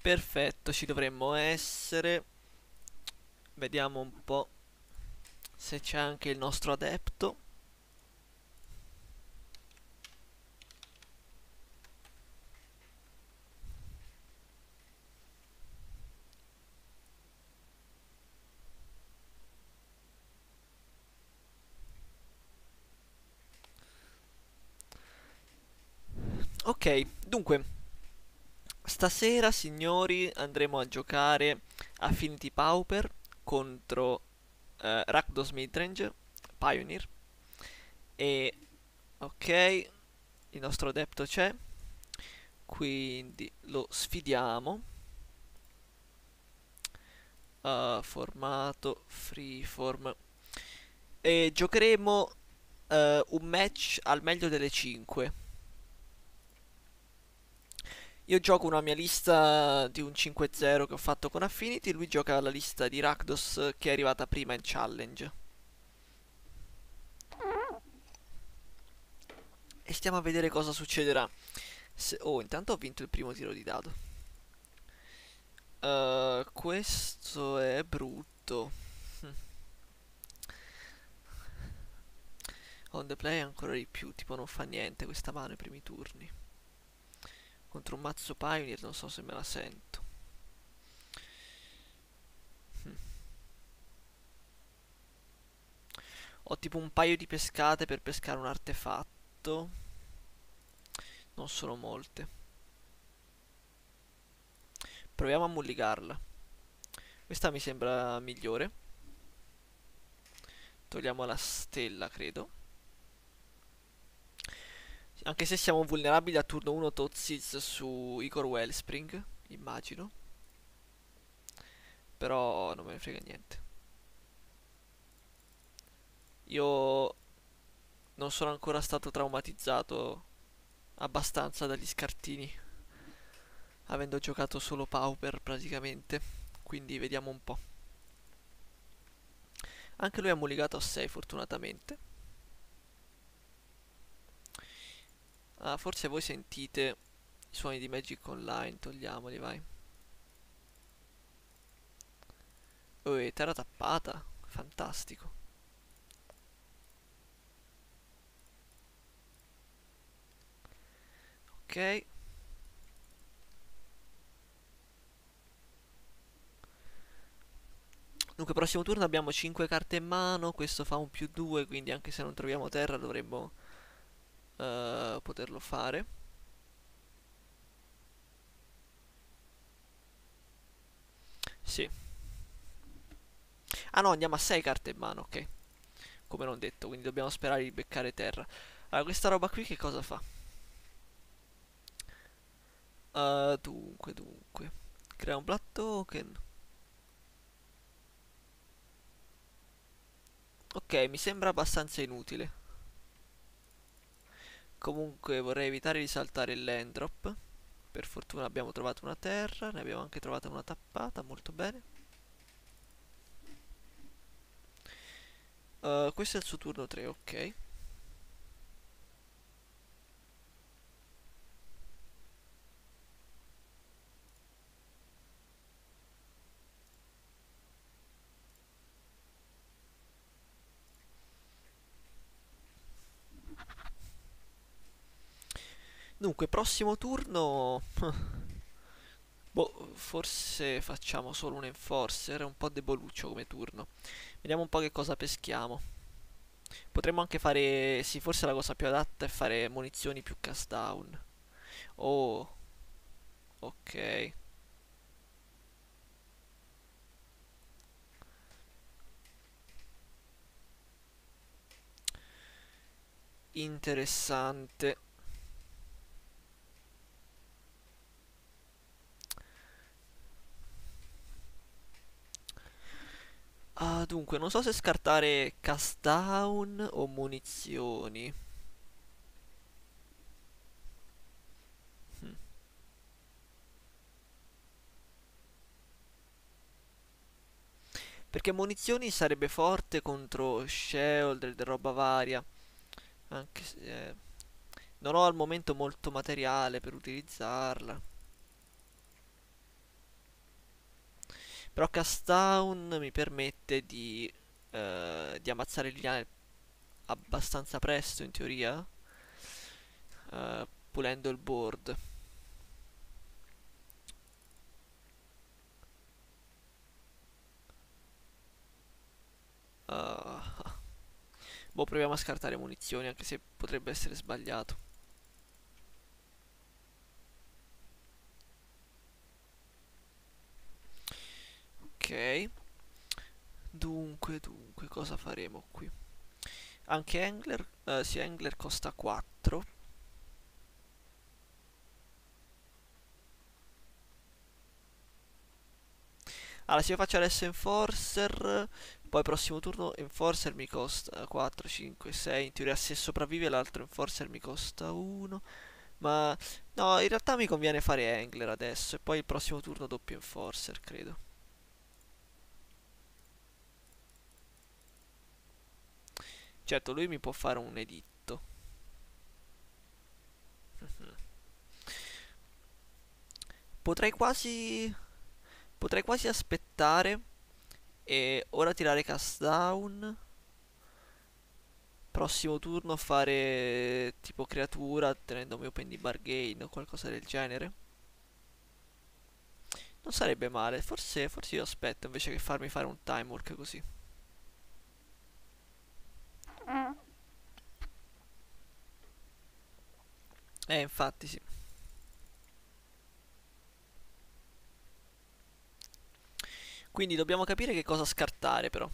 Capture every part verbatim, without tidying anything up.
Perfetto, ci dovremmo essere. Vediamo un po' se c'è anche il nostro adepto. Ok, dunque, stasera, signori, andremo a giocare Affinity Pauper contro eh, Rakdos Midrange, Pioneer. E ok, il nostro adepto c'è, quindi lo sfidiamo. Uh, formato, freeform. E giocheremo eh, un match al meglio delle cinque. Io gioco una mia lista di un cinque zero che ho fatto con Affinity, lui gioca la lista di Rakdos che è arrivata prima in challenge. E stiamo a vedere cosa succederà. Se- oh, intanto ho vinto il primo tiro di dado. Uh, questo è brutto. Hm. On the play ancora di più, tipo non fa niente questa mano ai primi turni. Contro un mazzo Pioneer non so se me la sento. Hm. Ho tipo un paio di pescate per pescare un artefatto. Non sono molte. Proviamo a mulligarla. Questa mi sembra migliore. Togliamo la stella, credo. Anche se siamo vulnerabili a turno uno Tozziz su Igor Wellspring, immagino. Però non me ne frega niente. Io non sono ancora stato traumatizzato abbastanza dagli scartini, avendo giocato solo Pauper praticamente. Quindi vediamo un po'. Anche lui ha mulligato a sei fortunatamente. Ah, forse voi sentite i suoni di Magic Online, togliamoli, vai. Oh, terra tappata, fantastico. Ok, dunque prossimo turno abbiamo cinque carte in mano, questo fa un più due, quindi anche se non troviamo terra dovremmo eh, poterlo fare. Sì. Ah no, andiamo a sei carte in mano, ok. Come non detto, quindi dobbiamo sperare di beccare terra. Allora, questa roba qui che cosa fa? Uh, dunque, dunque. Crea un black token. Ok, mi sembra abbastanza inutile. Comunque vorrei evitare di saltare il land drop. Per fortuna abbiamo trovato una terra, ne abbiamo anche trovata una tappata, molto bene. Uh, questo è il suo turno tre, ok. Dunque, prossimo turno... Boh, forse facciamo solo un enforcer, è un po' deboluccio come turno. Vediamo un po' che cosa peschiamo. Potremmo anche fare... Sì, forse la cosa più adatta è fare munizioni più cast down. Oh, ok. Interessante. Ah, dunque, non so se scartare cast down o munizioni. Hmm. Perché munizioni sarebbe forte contro Sheoldred e roba varia. Anche se... eh, non ho al momento molto materiale per utilizzarla. Però Cast Down mi permette di, eh, di ammazzare Liliane abbastanza presto in teoria, eh, pulendo il board. Ah, boh, proviamo a scartare munizioni, anche se potrebbe essere sbagliato. Ok, dunque, dunque, cosa faremo qui? Anche Angler, eh, sì, Angler costa quattro. Allora, se io faccio adesso Enforcer, poi prossimo turno Enforcer mi costa quattro, cinque, sei. In teoria se sopravvive l'altro Enforcer mi costa uno. Ma no, in realtà mi conviene fare Angler adesso e poi il prossimo turno doppio Enforcer, credo. Certo, lui mi può fare un editto. Potrei quasi... Potrei quasi aspettare e ora tirare Cast Down. Prossimo turno fare tipo creatura tenendomi open di bargain o qualcosa del genere. Non sarebbe male, forse, forse io aspetto invece che farmi fare un time walk così. Eh, infatti sì. Quindi dobbiamo capire che cosa scartare però.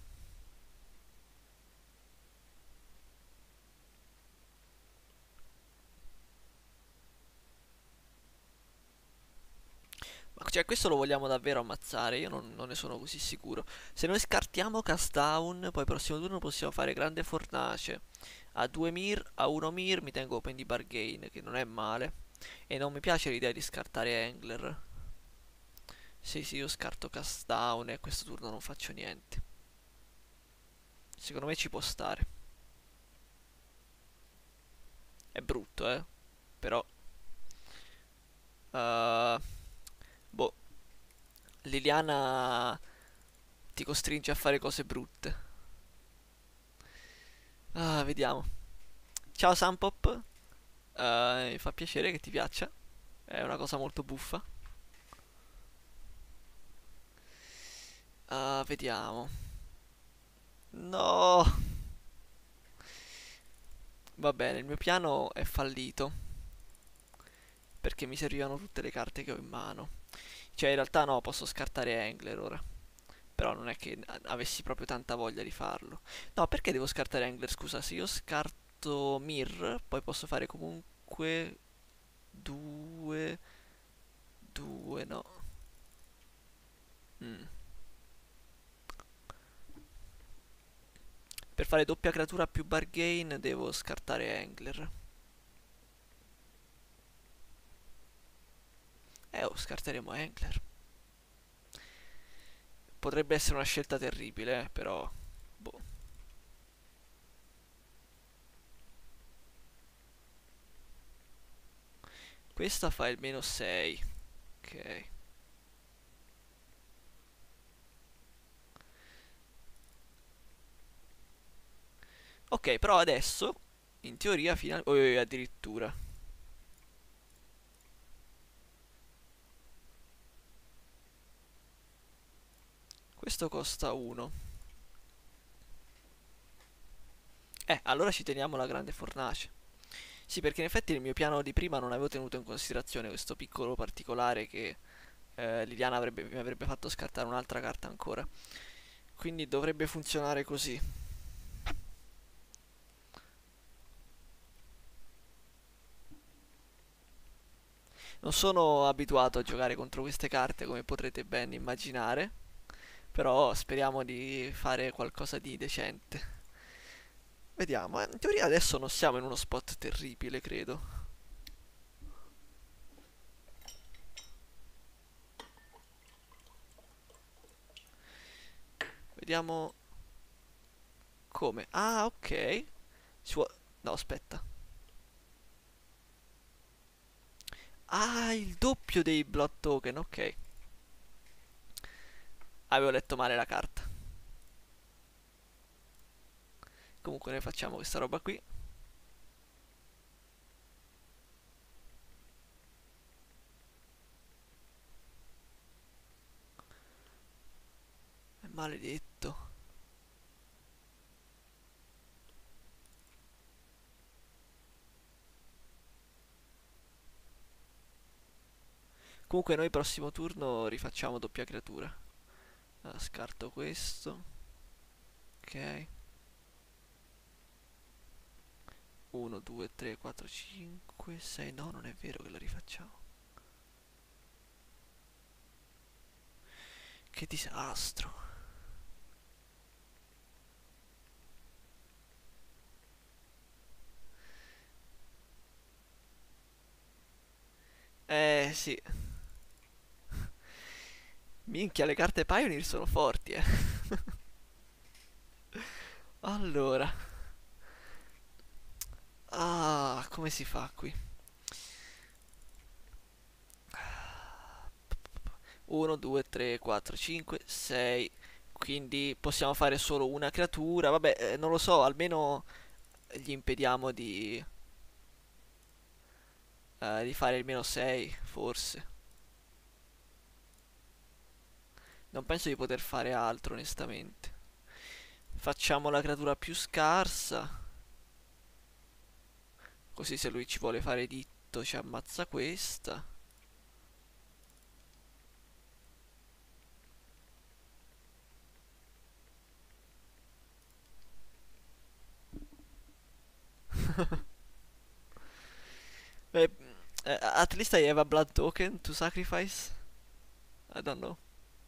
Ma cioè questo lo vogliamo davvero ammazzare? Io non, non ne sono così sicuro. Se noi scartiamo Cast Down, poi prossimo turno possiamo fare Grande Fornace. A due Mir, a uno Mir mi tengo open di bargain, che non è male. E non mi piace l'idea di scartare Angler. Sì, sì, io scarto Cast Down e a questo turno non faccio niente. Secondo me ci può stare. È brutto, eh. Però... Uh, boh, Liliana ti costringe a fare cose brutte. Ah, vediamo. Ciao Sampop. Eh, mi fa piacere che ti piaccia. È una cosa molto buffa. Ah, vediamo. No. Va bene, il mio piano è fallito. Perché mi servivano tutte le carte che ho in mano. Cioè, in realtà no, posso scartare Angler ora. Però non è che a- avessi proprio tanta voglia di farlo. No, perché devo scartare Angler? Scusa, se io scarto Mir, poi posso fare comunque due, due, no. Mm. Per fare doppia creatura più bargain devo scartare Angler. Eh, oh, scarteremo Angler. Potrebbe essere una scelta terribile, eh, però... Boh. Questa fa il meno sei. Ok. Ok, però adesso, in teoria, finalmente... Oh, addirittura. Questo costa uno. Eh, allora ci teniamo la grande fornace. Sì, perché in effetti nel mio piano di prima non avevo tenuto in considerazione questo piccolo particolare che eh, Liliana avrebbe- mi avrebbe fatto scartare un'altra carta ancora. Quindi dovrebbe funzionare così. Non sono abituato a giocare contro queste carte, come potrete ben immaginare, però speriamo di fare qualcosa di decente. Vediamo, eh, in teoria adesso non siamo in uno spot terribile, credo. Vediamo come. Ah, ok. Si può... No, aspetta. Ah, il doppio dei blood token, ok. Avevo letto male la carta. Comunque noi facciamo questa roba qui. È maledetto. Comunque noi prossimo turno rifacciamo doppia creatura. Allora, scarto questo. Ok. uno, due, tre, quattro, cinque, sei. No, non è vero che la rifacciamo. Che disastro. Eh sì. Minchia, le carte Pioneer sono forti, eh. Allora. Ah, come si fa qui? uno, due, tre, quattro, cinque, sei. Quindi possiamo fare solo una creatura. Vabbè, eh, non lo so, almeno gli impediamo di, eh, di fare il meno sei, forse. Non penso di poter fare altro, onestamente. Facciamo la creatura più scarsa. Così se lui ci vuole fare ditto ci ammazza questa. Beh, eh, at least I have a blood token to sacrifice. I don't know.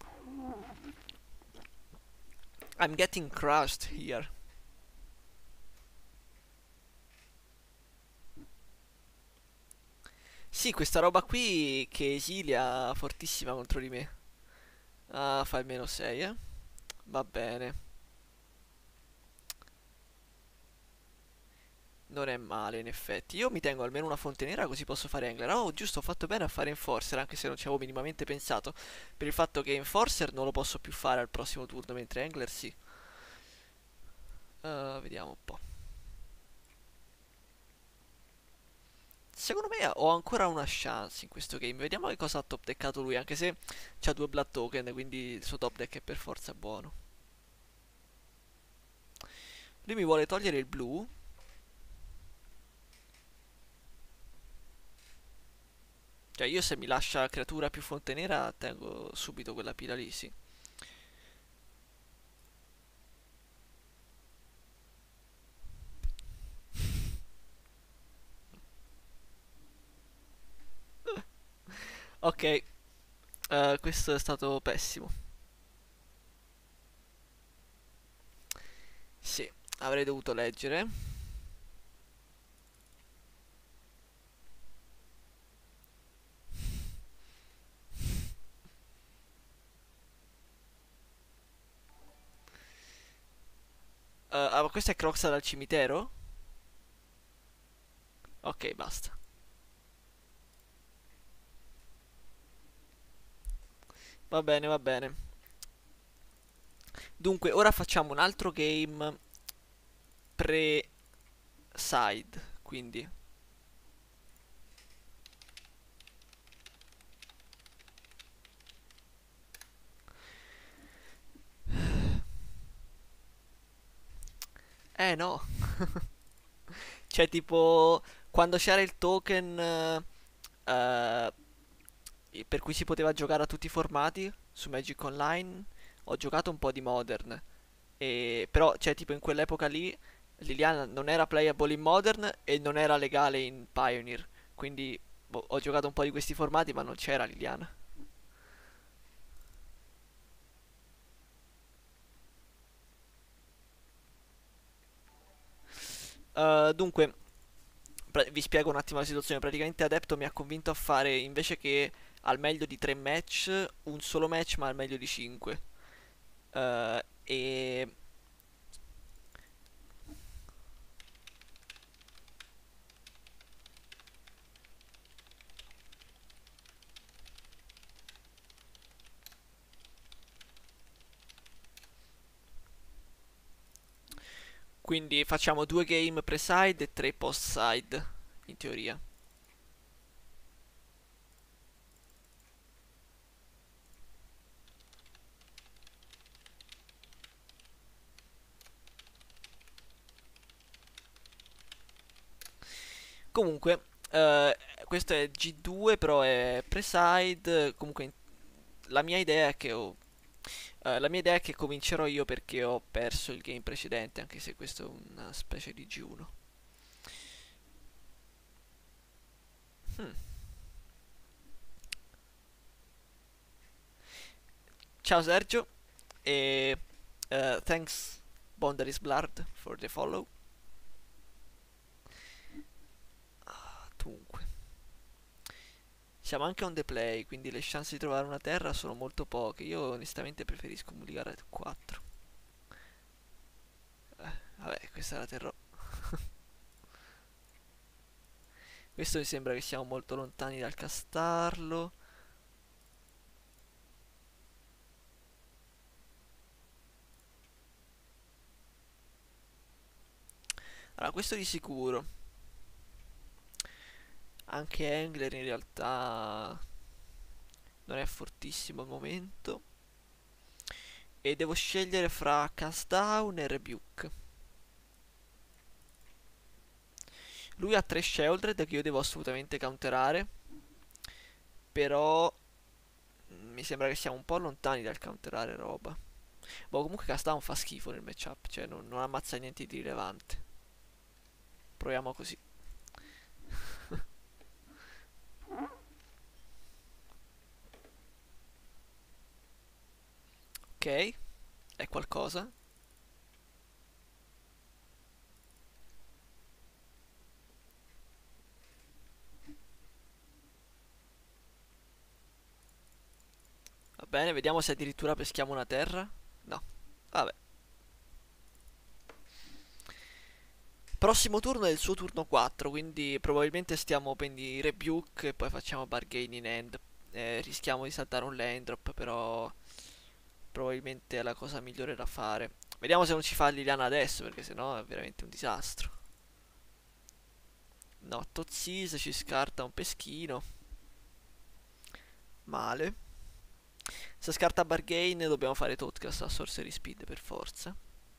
I'm getting crushed here. Sì, questa roba qui che esilia fortissima contro di me. Ah, fa il meno sei, eh. Va bene. Non è male, in effetti. Io mi tengo almeno una fonte nera così posso fare Angler. Oh, giusto, ho fatto bene a fare Enforcer, anche se non ci avevo minimamente pensato. Per il fatto che Enforcer non lo posso più fare al prossimo turno, mentre Angler sì. Uh, vediamo un po'. Secondo me ho ancora una chance in questo game. Vediamo che cosa ha top deckato lui, anche se c'ha due blood token, quindi il suo top deck è per forza buono. Lui mi vuole togliere il blu. Cioè io se mi lascia creatura più fonte nera tengo subito quella pila lì, sì. Ok, eh, questo è stato pessimo. Sì, avrei dovuto leggere. Eh, ah, ma questo è Croxa dal cimitero? Ok, basta. Va bene, va bene. Dunque, ora facciamo un altro game pre-side, quindi... Eh no, cioè tipo quando c'era il token eh, eh, per cui si poteva giocare a tutti i formati su Magic Online, ho giocato un po' di Modern, e, però cioè tipo in quell'epoca lì Liliana non era playable in Modern e non era legale in Pioneer, quindi boh, ho giocato un po' di questi formati ma non c'era Liliana. Uh, dunque, pra- vi spiego un attimo la situazione. Praticamente Adepto mi ha convinto a fare invece che al meglio di tre match, un solo match, ma al meglio di cinque. Eh, e Quindi facciamo due game pre-side e tre post-side, in teoria. Comunque, eh, questo è G due, però è pre-side. Comunque, in- la mia idea è che ho, eh, la mia idea è che comincerò io perché ho perso il game precedente, anche se questo è una specie di G uno. Hmm. Ciao Sergio, e eh, thanks Boundaries Blurred for the follow. Dunque, siamo anche on the play, quindi le chance di trovare una terra sono molto poche. Io onestamente preferisco mulligare quattro. Eh, vabbè, questa la terrò. Questo mi sembra che siamo molto lontani dal castarlo. Allora, questo di sicuro. Anche Engler in realtà non è fortissimo al momento. E devo scegliere fra Cast Down e Rebuke. Lui ha tre Sheoldred che io devo assolutamente counterare. Però mm, mi sembra che siamo un po' lontani dal counterare roba. Boh, comunque Cast Down fa schifo nel matchup. Cioè, non, non ammazza niente di rilevante. Proviamo così. Ok, è qualcosa. Va bene, vediamo se addirittura peschiamo una terra. No, vabbè. Prossimo turno è il suo turno quattro, quindi probabilmente stiamo open di Rebuke e poi facciamo bargain in end. Eh, rischiamo di saltare un land drop, però probabilmente è la cosa migliore da fare. Vediamo se non ci fa Liliana adesso, perché sennò è veramente un disastro. No, Tozise ci scarta un peschino. Male. Se scarta bargain dobbiamo fare Totcast a Sorcery Speed per forza.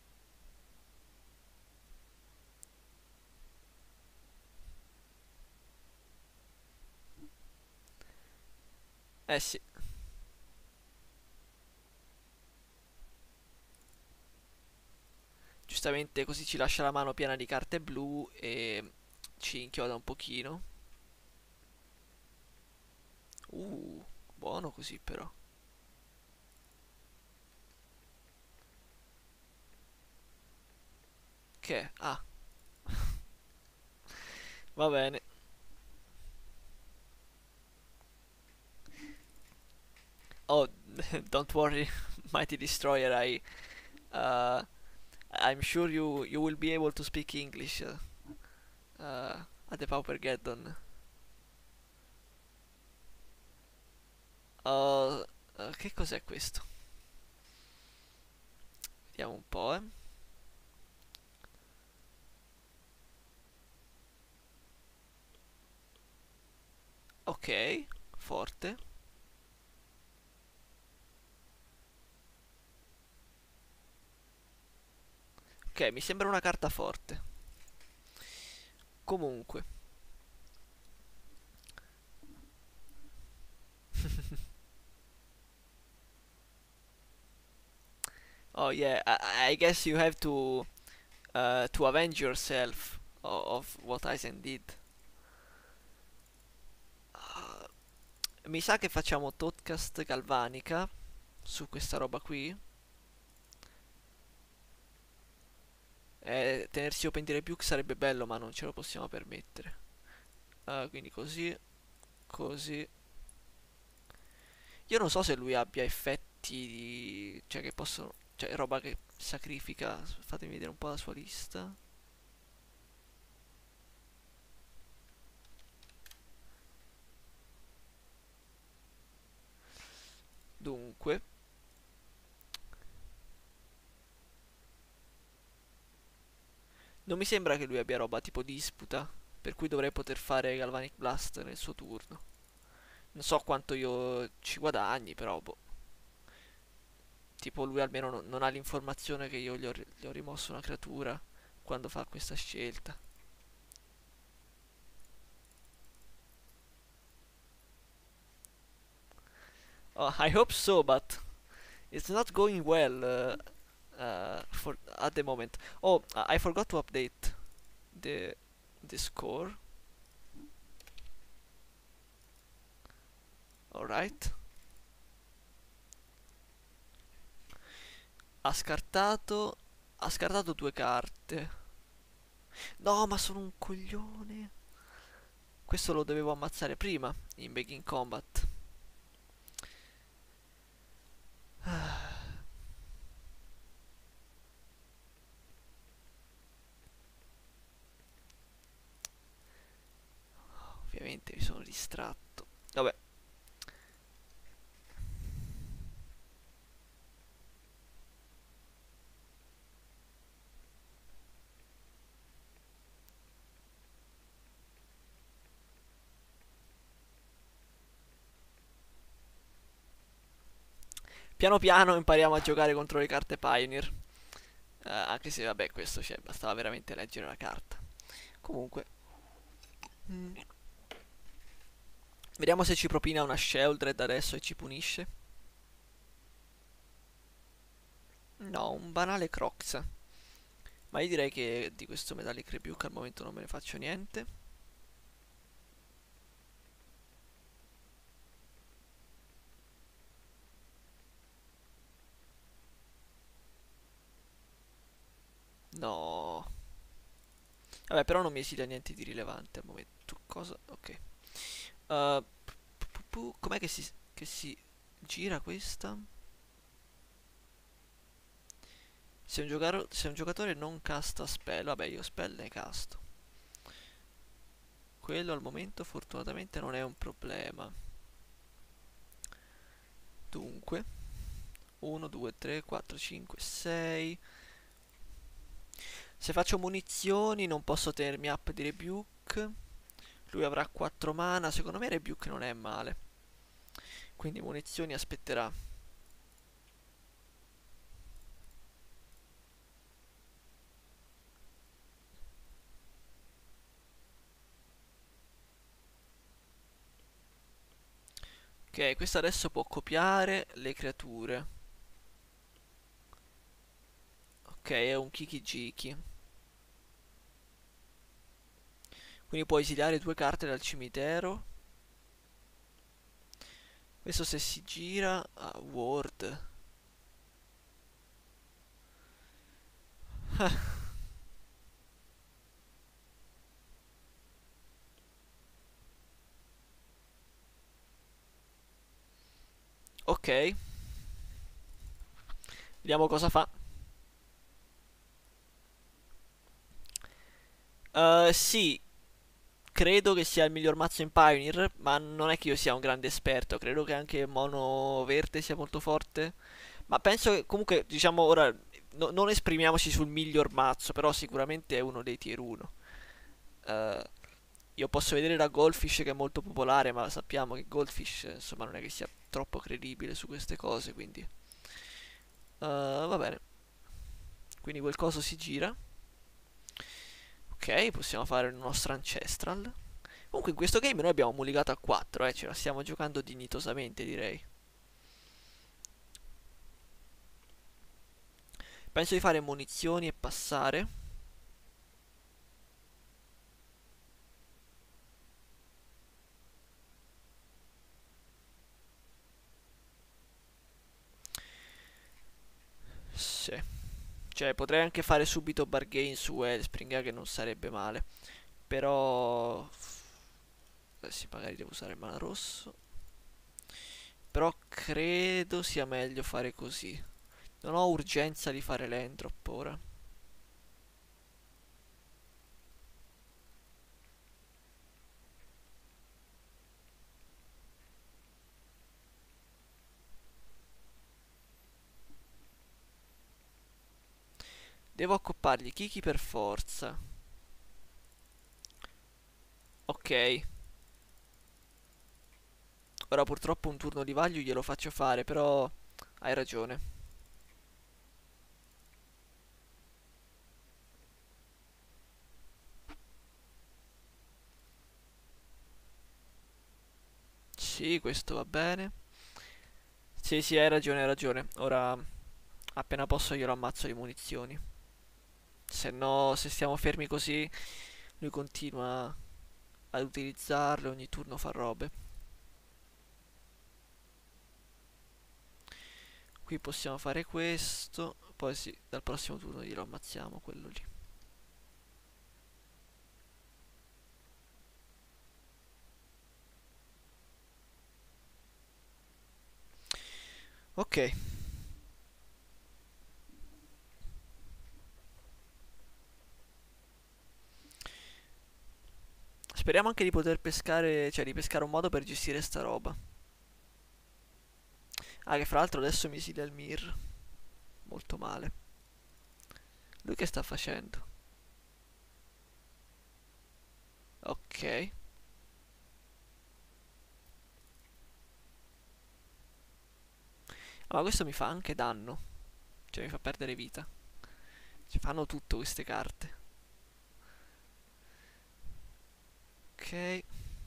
Eh sì. Giustamente così ci lascia la mano piena di carte blu e ci inchioda un pochino. Uh, buono così però. Che? Ah, va bene. Oh, don't worry, Mighty Destroyer. I, uh, I'm sure you you will be able to speak English uh, uh, at the Paupergeddon. Uh, uh, che cos'è questo? Vediamo un po', eh. Ok, forte. Ok, mi sembra una carta forte. Comunque. Oh yeah, I, I guess you have to uh, to avenge yourself of, of what Aizen did. Uh, mi sa che facciamo Totcast galvanica su questa roba qui. Eh, tenersi open di rebuke sarebbe bello, ma non ce lo possiamo permettere. Uh, quindi così, così. Io non so se lui abbia effetti di... cioè che possono... cioè roba che sacrifica. Fatemi vedere un po' la sua lista. Dunque, Non mi sembra che lui abbia roba tipo disputa, per cui dovrei poter fare Galvanic Blast nel suo turno. Non so quanto io ci guadagni, però boh. Tipo lui almeno non, non ha l'informazione che io gli ho, ri- gli ho rimosso una creatura quando fa questa scelta. Oh, I hope so, but it's not going well uh, uh, for at the moment. Oh, I I forgot to update the the score. All right. Ha scartato ha scartato due carte. No, ma sono un coglione. Questo lo dovevo ammazzare prima in Baking Combat. Ovviamente mi sono distratto. Vabbè. Piano piano impariamo a giocare contro le carte Pioneer. Eh, anche se, vabbè, questo c'è, bastava veramente leggere la carta. Comunque, mm, vediamo se ci propina una Sheldred adesso e ci punisce. No, un banale Crocs. Ma io direi che di questo Metallic Rebuke al momento non me ne faccio niente. No. Vabbè, però non mi esita niente di rilevante al momento. Cosa? Ok. Uh, pu- pu- pu- com'è che si, che si gira questa? Se un, giocaro- se un giocatore non casta spell, vabbè, io spell ne casto. Quello al momento fortunatamente non è un problema. Dunque, uno, due, tre, quattro, cinque, sei. Se faccio munizioni non posso tenermi up di Rebuke. Lui avrà quattro mana, secondo me Rebuke non è male. Quindi munizioni aspetterà. Ok, questo adesso può copiare le creature. Ok, è un Kiki-Jiki. Quindi può esiliare due carte dal cimitero. Questo se si gira a Ward. Ok, vediamo cosa fa. Uh, sì, credo che sia il miglior mazzo in Pioneer, ma non è che io sia un grande esperto. Credo che anche Mono Verde sia molto forte. Ma penso che comunque, diciamo, ora no- non esprimiamoci sul miglior mazzo, però sicuramente è uno dei tier uno. Eh, io posso vedere la Goldfish che è molto popolare, ma sappiamo che Goldfish, eh, insomma, non è che sia troppo credibile su queste cose, quindi eh, va bene. Quindi quel coso si gira. Ok, possiamo fare il nostro Ancestral. Comunque in questo game noi abbiamo mulligato a quattro, eh, ce la stiamo giocando dignitosamente, direi. Penso di fare munizioni e passare. Sì. Cioè, potrei anche fare subito bargain su Wellspring, eh, che non sarebbe male. Però... Eh sì, magari devo usare il mana rosso. Però credo sia meglio fare così. Non ho urgenza di fare l'endrop ora. Devo accoppargli Kiki per forza. Ok. Ora purtroppo un turno di Vaglio glielo faccio fare, però hai ragione. Sì, questo va bene. Sì, sì, hai ragione, hai ragione. Ora, appena posso, glielo ammazzo di munizioni. Se no, se stiamo fermi così, lui continua ad utilizzarle, ogni turno fa robe. Qui possiamo fare questo, poi sì, dal prossimo turno glielo ammazziamo, quello lì. Ok, speriamo anche di poter pescare, cioè di pescare un modo per gestire sta roba. Ah, che fra l'altro adesso misilia il Mir. Molto male. Lui che sta facendo? Ok. Ah, ma questo mi fa anche danno. Cioè mi fa perdere vita. Ci fanno tutto queste carte. Ok.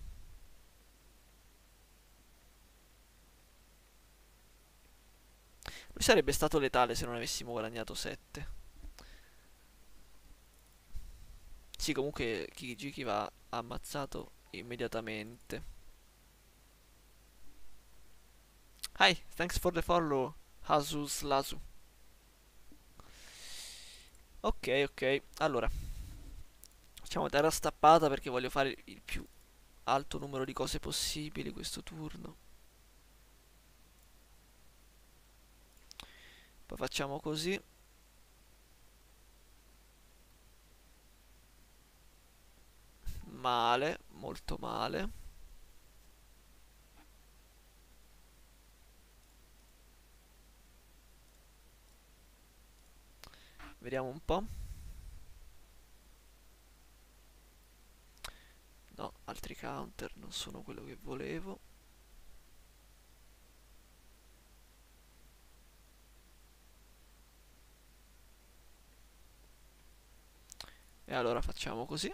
Lui sarebbe stato letale se non avessimo guadagnato sette. Sì, comunque Kikijiki va ammazzato immediatamente. Hi, thanks for the follow, Asus Lasu. Ok, ok. Allora, facciamo terra stappata perché voglio fare il più alto numero di cose possibili questo turno. Poi facciamo così. Male, molto male. Vediamo un po'. No, altri counter, non sono quello che volevo. E allora facciamo così.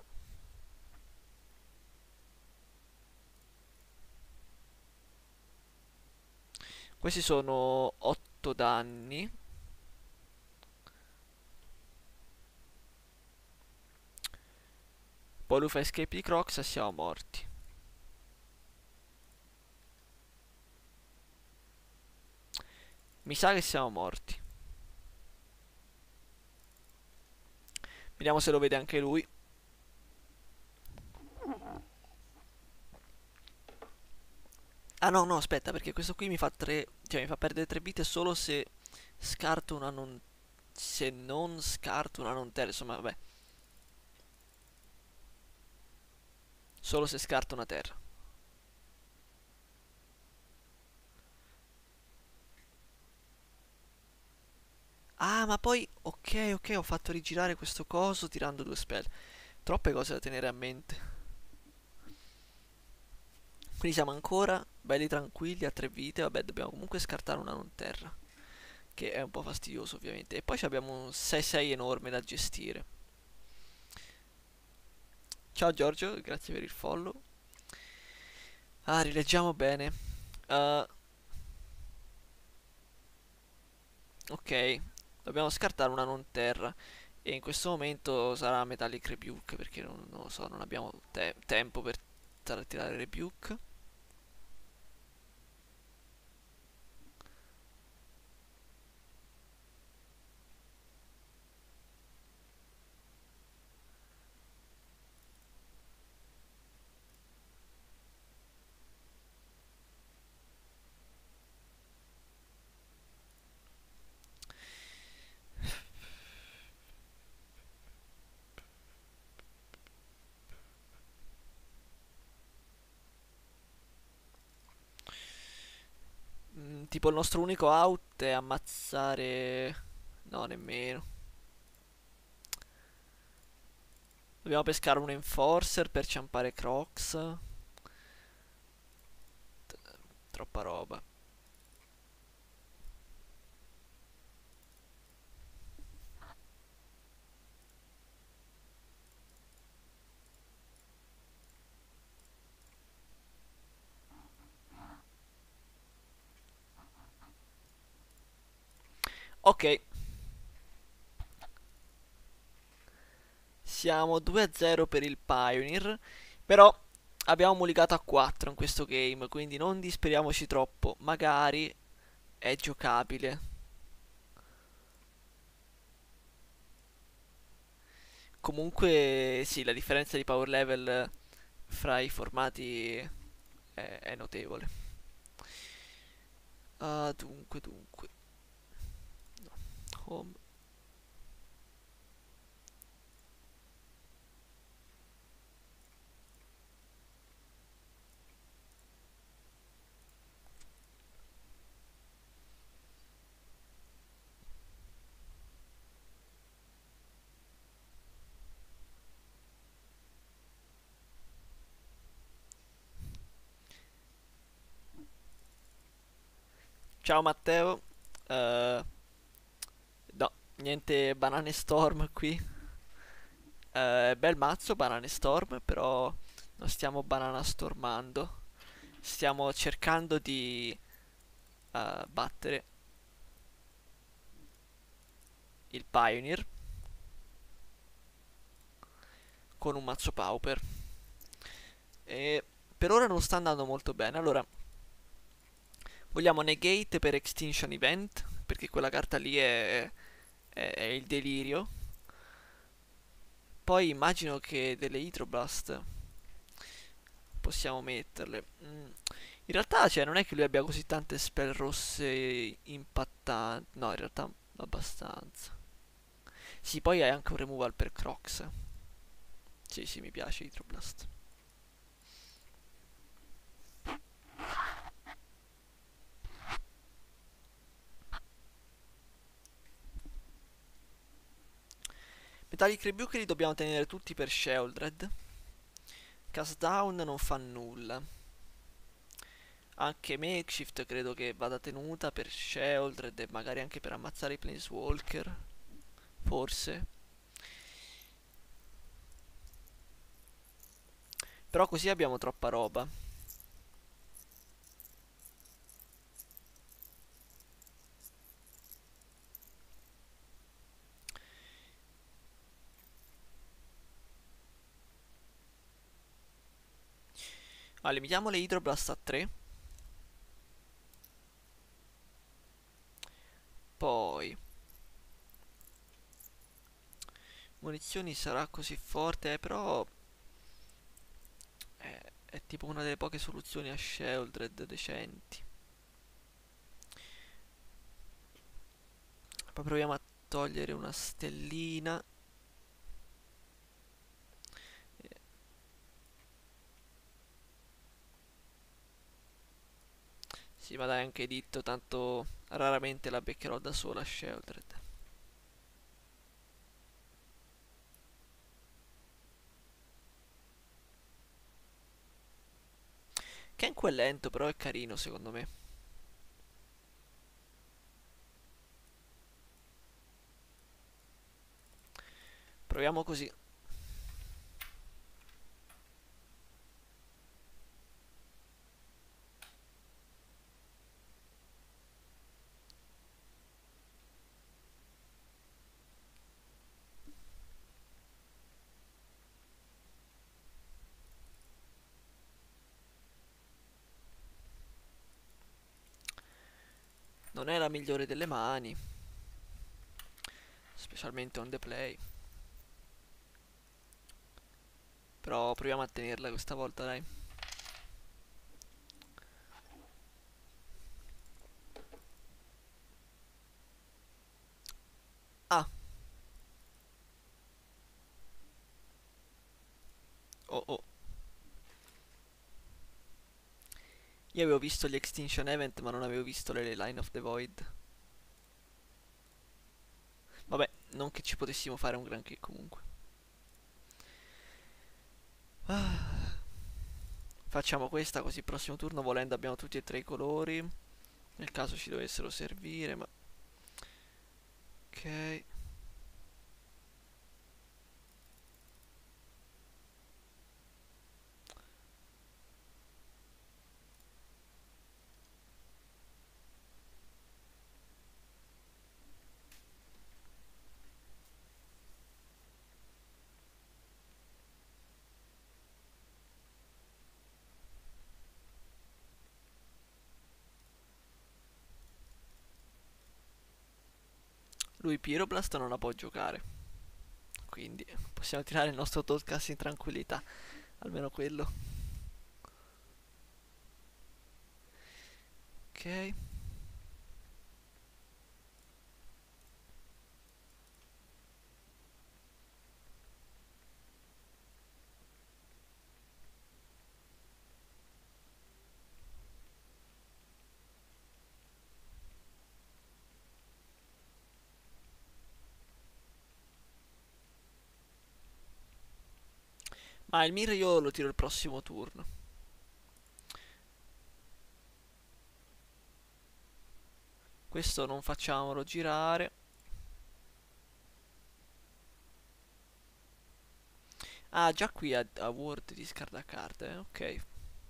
Questi sono otto danni. Poi lui fa escape di Crocs e siamo morti. Mi sa che siamo morti. Vediamo se lo vede anche lui. Ah no, no, aspetta, perché questo qui mi fa tre, cioè mi fa perdere tre vite solo se scarto una non... Se non scarto una non terra, insomma, vabbè. Solo se scarto una terra. Ah, ma poi... Ok, ok, ho fatto rigirare questo coso tirando due spell. Troppe cose da tenere a mente. Quindi siamo ancora belli tranquilli a tre vite. Vabbè, dobbiamo comunque scartare una non terra. Che è un po' fastidioso, ovviamente. E poi ci abbiamo un sei sei enorme da gestire. Ciao Giorgio, grazie per il follow. Ah, rileggiamo bene. Uh, ok, dobbiamo scartare una non terra. E in questo momento sarà Metallic Rebuke. Perché non, non lo so, non abbiamo te- tempo per stare a tirare Rebuke. Mm, tipo il nostro unico out è ammazzare... No, nemmeno. Dobbiamo pescare un Enforcer per ciampare Crocs. T- Troppa roba. Ok, siamo due a zero per il Pioneer. Però abbiamo mulligato a quattro in questo game, quindi non disperiamoci troppo. Magari è giocabile. Comunque, sì, la differenza di power level fra i formati è, è notevole. Ah, dunque, dunque. Home. Ciao Matteo. Eh, no, niente banane storm qui. Eh, bel mazzo banane storm, però non stiamo banana stormando. Stiamo cercando di eh, battere il Pioneer con un mazzo Pauper. E per ora non sta andando molto bene. Allora, vogliamo negate per Extinction Event, perché quella carta lì è, è- è il delirio. Poi immagino che delle Hydroblast possiamo metterle. Mm. In realtà, cioè, non è che lui abbia così tante spell rosse impattanti. No, in realtà abbastanza. Sì, poi hai anche un removal per Crocs. Sì, sì, mi piace Hydroblast. Metallic Rebuke li dobbiamo tenere tutti per Sheoldred. Cast Down non fa nulla. Anche Makeshift credo che vada tenuta per Sheoldred e magari anche per ammazzare i Planeswalker. Forse. Però così abbiamo troppa roba. Allora, limitiamo le Hydroblast a tre. Poi munizioni sarà così forte, eh, però è, è tipo una delle poche soluzioni a Sheoldred decenti. Poi proviamo a togliere una stellina. Eh, Sì, ma dai, anche ditto, tanto raramente la beccherò da sola Sheoldred. Kenku è lento, però è carino secondo me. Proviamo così. Non è la migliore delle mani, specialmente on the play. Però proviamo a tenerla questa volta, dai. Ah, oh oh. Io avevo visto gli Extinction Event, ma non avevo visto le Line of the Void. Vabbè, non che ci potessimo fare un granché comunque. Ah, facciamo questa così il prossimo turno volendo abbiamo tutti e tre i colori. Nel caso ci dovessero servire, ma... Ok. Lui Pyroblast non la può giocare. Quindi possiamo tirare il nostro Totcast in tranquillità. Almeno quello. Ok. Ma il Mir io lo tiro il prossimo turno. Questo non facciamolo girare. Ah, già qui a, a Word discarda carte, eh? Ok.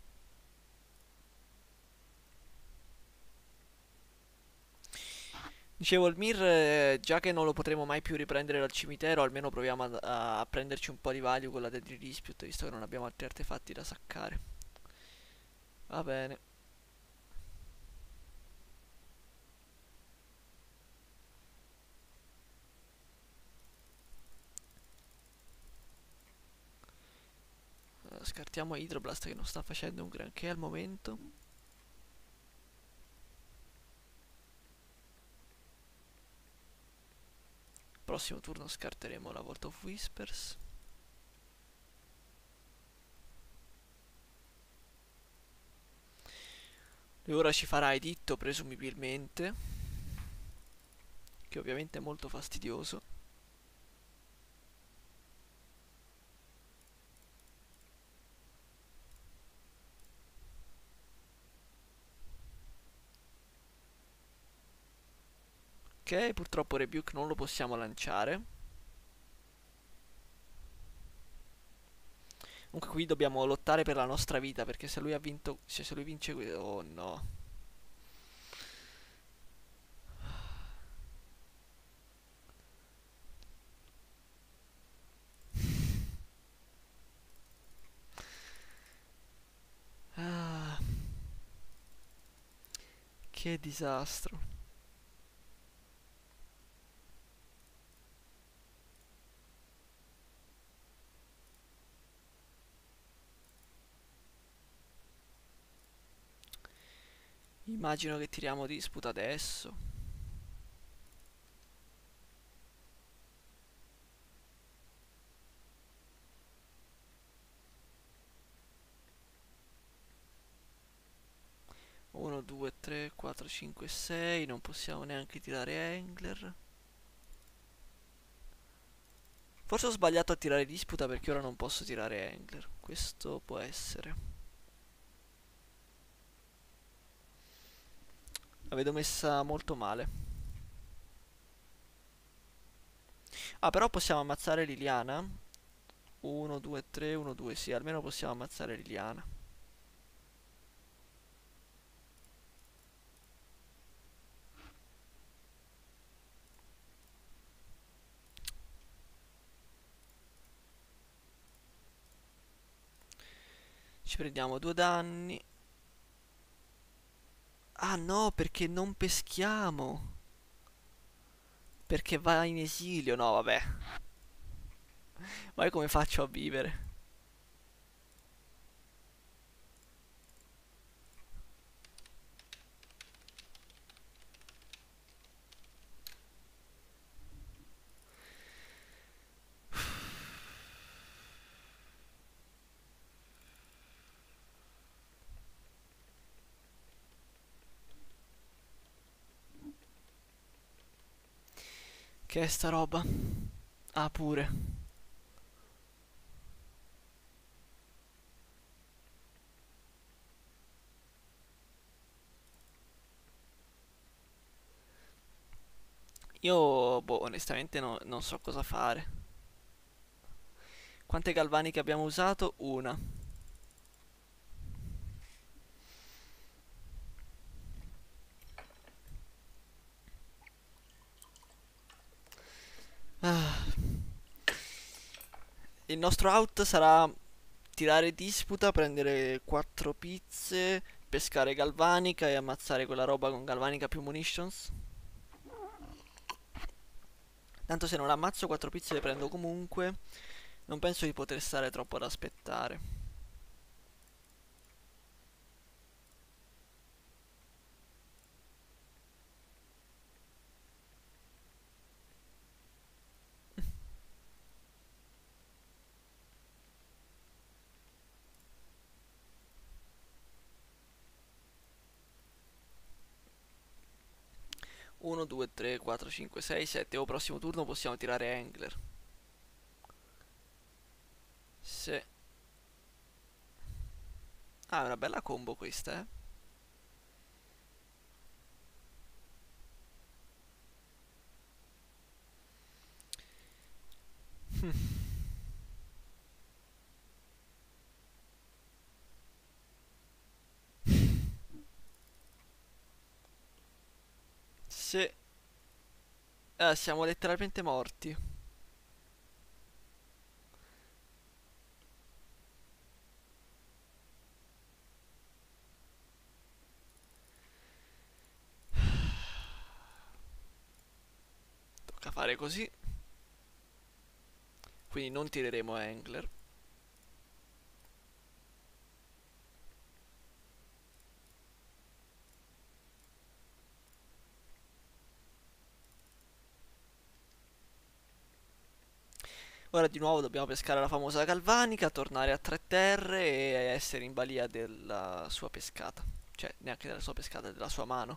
Dicevo, il Mir, eh, già che non lo potremo mai più riprendere dal cimitero, almeno proviamo ad- a, a prenderci un po' di value con la Deadly Dispute, visto che non abbiamo altri artefatti da saccare. Va bene. Eh, scartiamo Hydroblast che non sta facendo un granché al momento. Prossimo turno scarteremo la Vault of Whispers. E ora ci farà editto presumibilmente, che ovviamente è molto fastidioso. Ok, purtroppo Rebuke non lo possiamo lanciare. Comunque qui dobbiamo lottare per la nostra vita, perché se lui ha vinto, cioè se lui vince, que- oh no. Ah, che disastro. Immagino che tiriamo di disputa adesso. uno, due, tre, quattro, cinque, sei. Non possiamo neanche tirare Angler. Forse ho sbagliato a tirare disputa perché ora non posso tirare Angler. Questo può essere. La vedo messa molto male. Ah, però possiamo ammazzare Liliana. uno, due, tre, uno, due. Sì, almeno possiamo ammazzare Liliana. Ci prendiamo due danni. Ah no, perché non peschiamo. Perché va in esilio. No, vabbè. Ma io come faccio a vivere? Che è sta roba? Ah, pure. Io, boh, onestamente no- non so cosa fare. Quante galvaniche abbiamo usato? Una. Ah, il nostro out sarà tirare disputa, prendere quattro pizze, pescare galvanica e ammazzare quella roba con galvanica più munitions. Tanto se non ammazzo quattro pizze le prendo comunque. Non penso di poter stare troppo ad aspettare. uno, due, tre, quattro, cinque, sei, sette. O prossimo turno possiamo tirare Angler. Se... Ah, è una bella combo questa, eh. Se... Ah, siamo letteralmente morti. Tocca fare così. Quindi non tireremo Angler. Ora di nuovo dobbiamo pescare la famosa galvanica, tornare a tre terre e essere in balia della sua pescata. Cioè, neanche della sua pescata, della sua mano.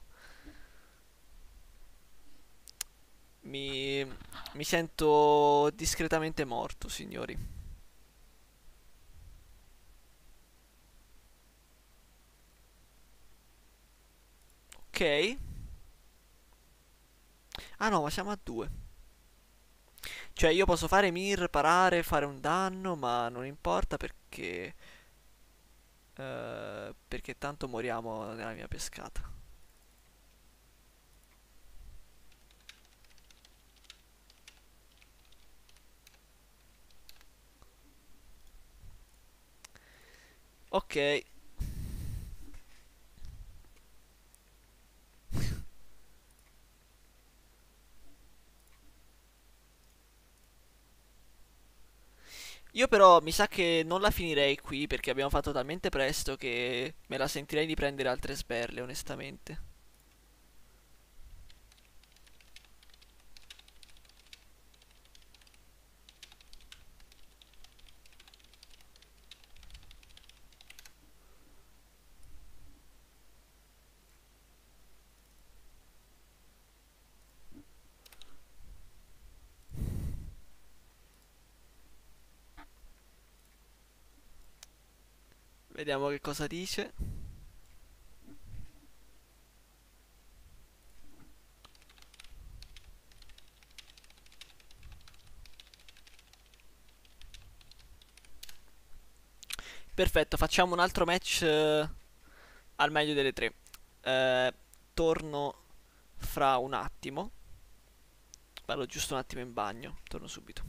Mi, mi sento discretamente morto, signori. Ok. Ah no, ma siamo a due. Cioè, io posso fare mir, parare, fare un danno, ma non importa perché... eh, perché tanto moriamo nella mia pescata. Ok. Io però mi sa che non la finirei qui perché abbiamo fatto talmente presto che me la sentirei di prendere altre sberle, onestamente. Vediamo che cosa dice. Perfetto, facciamo un altro match eh, al meglio delle tre. Eh, torno fra un attimo. Vado giusto un attimo in bagno. Torno subito.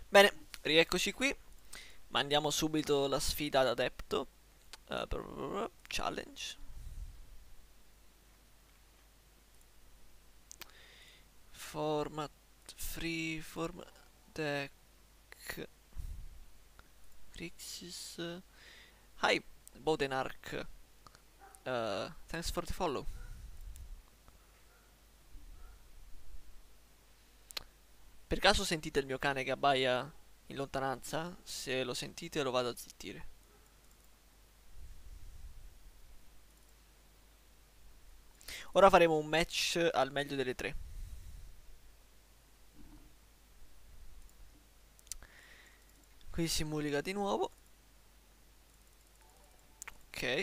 Bene, rieccoci qui. Mandiamo subito la sfida ad adepto. Eh, challenge. Format. Free format. Deck. Rixis. Hi, Bodenark. Uh, thanks for the follow. Per caso sentite il mio cane che abbaia in lontananza? Se lo sentite lo vado a zittire. Ora faremo un match al meglio delle tre. Qui si mulliga di nuovo. Ok.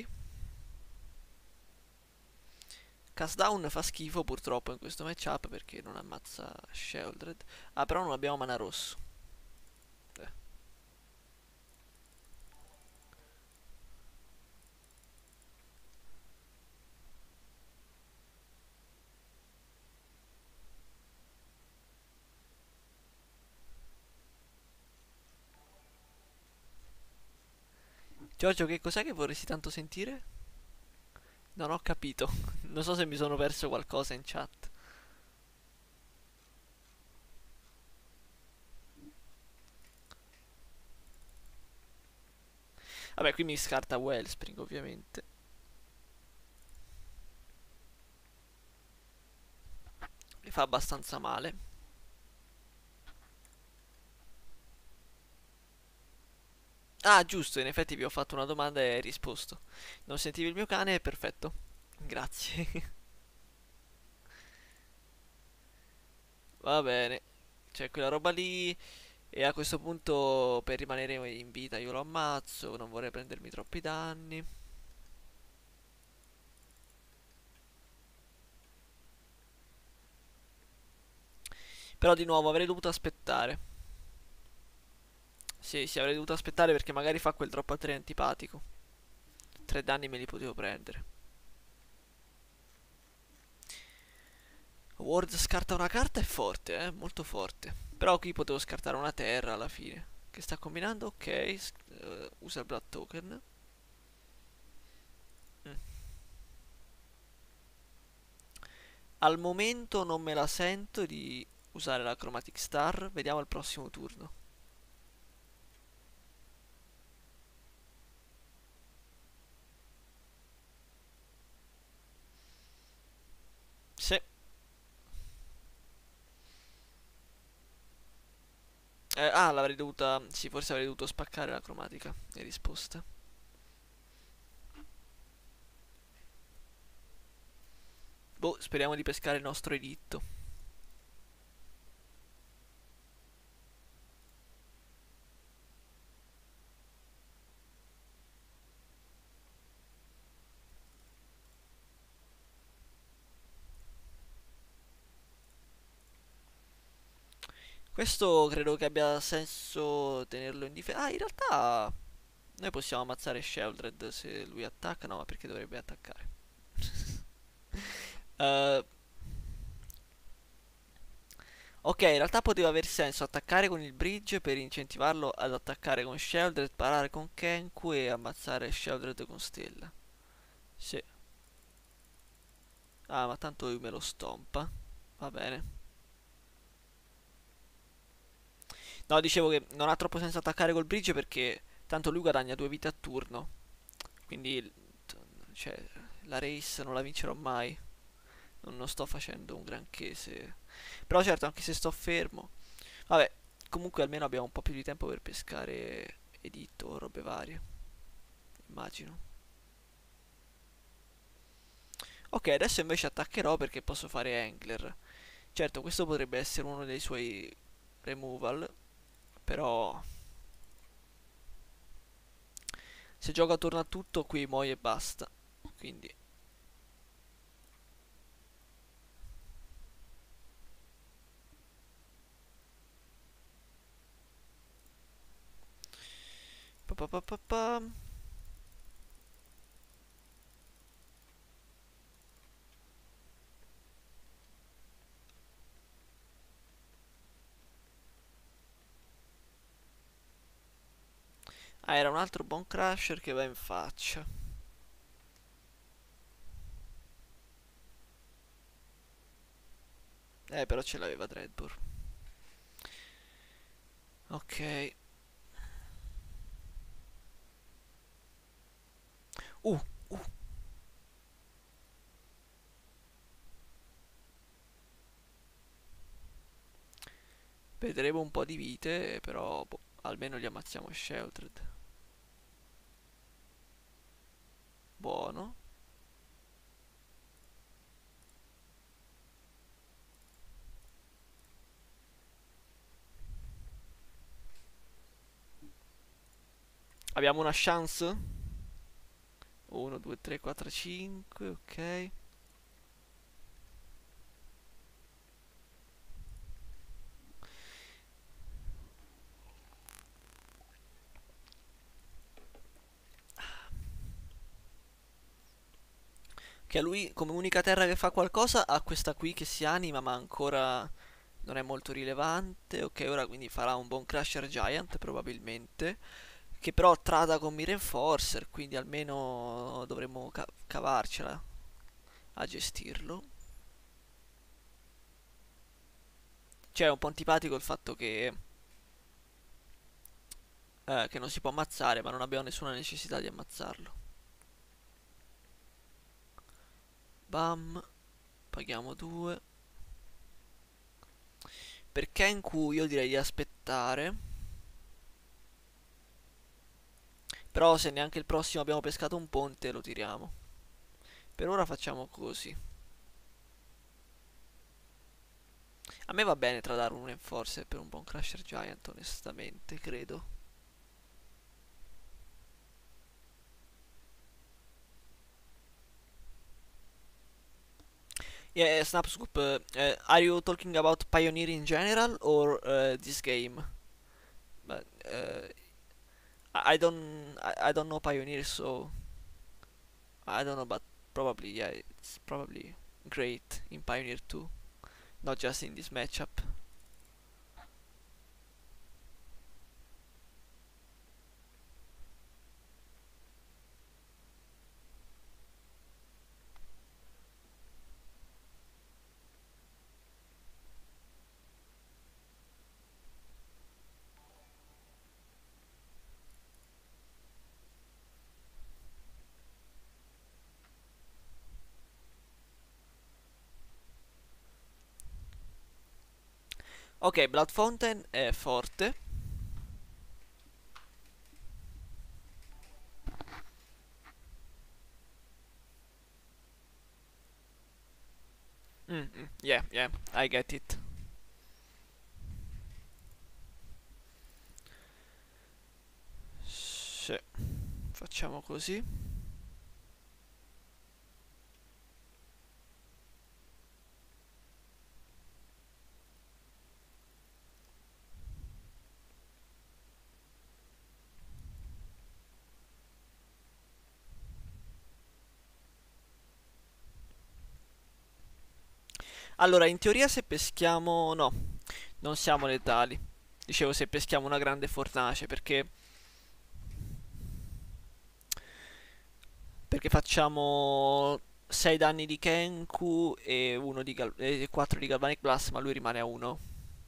Cast down fa schifo purtroppo in questo matchup perché non ammazza Sheldred. Ah, però non abbiamo mana rosso. Eh. Giorgio, che cos'è che vorresti tanto sentire? Non ho capito. Non so se mi sono perso qualcosa in chat. Vabbè, qui mi scarta Wellspring, ovviamente. Mi fa abbastanza male. Ah, giusto, in effetti vi ho fatto una domanda e hai risposto. Non sentivi il mio cane? Perfetto. Grazie. Va bene. C'è quella roba lì. E a questo punto, per rimanere in vita, io lo ammazzo. Non vorrei prendermi troppi danni. Però di nuovo avrei dovuto aspettare. Sì, sì, avrei dovuto aspettare perché magari fa quel drop a tre antipatico. Tre danni me li potevo prendere. Ward scarta una carta è forte, eh, molto forte. Però qui potevo scartare una terra alla fine. Che sta combinando? Ok, s- eh, usa il Blood Token. Mm. Al momento non me la sento di usare la Chromatic Star. Vediamo al prossimo turno. Sì. Eh, ah, l'avrei dovuta... Sì, forse avrei dovuto spaccare la cromatica. È risposta. Boh, speriamo di pescare il nostro editto. Questo credo che abbia senso tenerlo in difesa. Ah, in realtà noi possiamo ammazzare Sheldred se lui attacca. No, ma perché dovrebbe attaccare? Eh, ok, in realtà poteva aver senso attaccare con il bridge per incentivarlo ad attaccare con Sheldred, parare con Kenku e ammazzare Sheldred con Stella. Sì. Ah, ma tanto lui me lo stompa. Va bene. No, dicevo che non ha troppo senso attaccare col bridge perché tanto lui guadagna due vite a turno. Quindi, cioè, la race non la vincerò mai. Non, non sto facendo un granché se... Però certo, anche se sto fermo. Vabbè, comunque almeno abbiamo un po' più di tempo per pescare editto o robe varie. Immagino. Ok, adesso invece attaccherò perché posso fare Angler. Certo, questo potrebbe essere uno dei suoi removal. Però se gioco attorno a tutto qui muoio e basta. Quindi... pa pa pa pa pa. Ah, era un altro Bone Crusher che va in faccia. Eh, però ce l'aveva Dreadbore. Ok. Uh, uh. Vedremo un po' di vite, però boh, almeno li ammazziamo Sheltered. Buono. Abbiamo una chance? uno, due, tre, quattro, cinque, ok. Che lui come unica terra che fa qualcosa ha questa qui che si anima ma ancora non è molto rilevante. Ok, ora quindi farà un Bone Crusher Giant probabilmente. Che però trada con Mirror Enforcer, quindi almeno dovremmo ca- cavarcela a gestirlo. Cioè è un po' antipatico il fatto che, eh, che non si può ammazzare, ma non abbiamo nessuna necessità di ammazzarlo. Bam, paghiamo due. Per Kenku io direi di aspettare. Però se neanche il prossimo abbiamo pescato un ponte lo tiriamo. Per ora facciamo così. A me va bene tradare un Enforcer per un buon Crusher Giant, onestamente, credo. Yeah, Snapscoop, uh, uh, are you talking about Pioneer in general or uh, this game? But uh, I I don't I, I don't know Pioneer, so I don't know, but probably yeah, it's probably great in Pioneer two, not just in this matchup. Ok, Blood Fountain è forte. Mm, mm, yeah, yeah, I get it. Sì, facciamo così. Allora, in teoria se peschiamo... No, non siamo letali. Dicevo se peschiamo una grande fornace perché... Perché facciamo sei danni di Kenku e, uno di Gal- e quattro di Galvanic Blast, ma lui rimane a uno.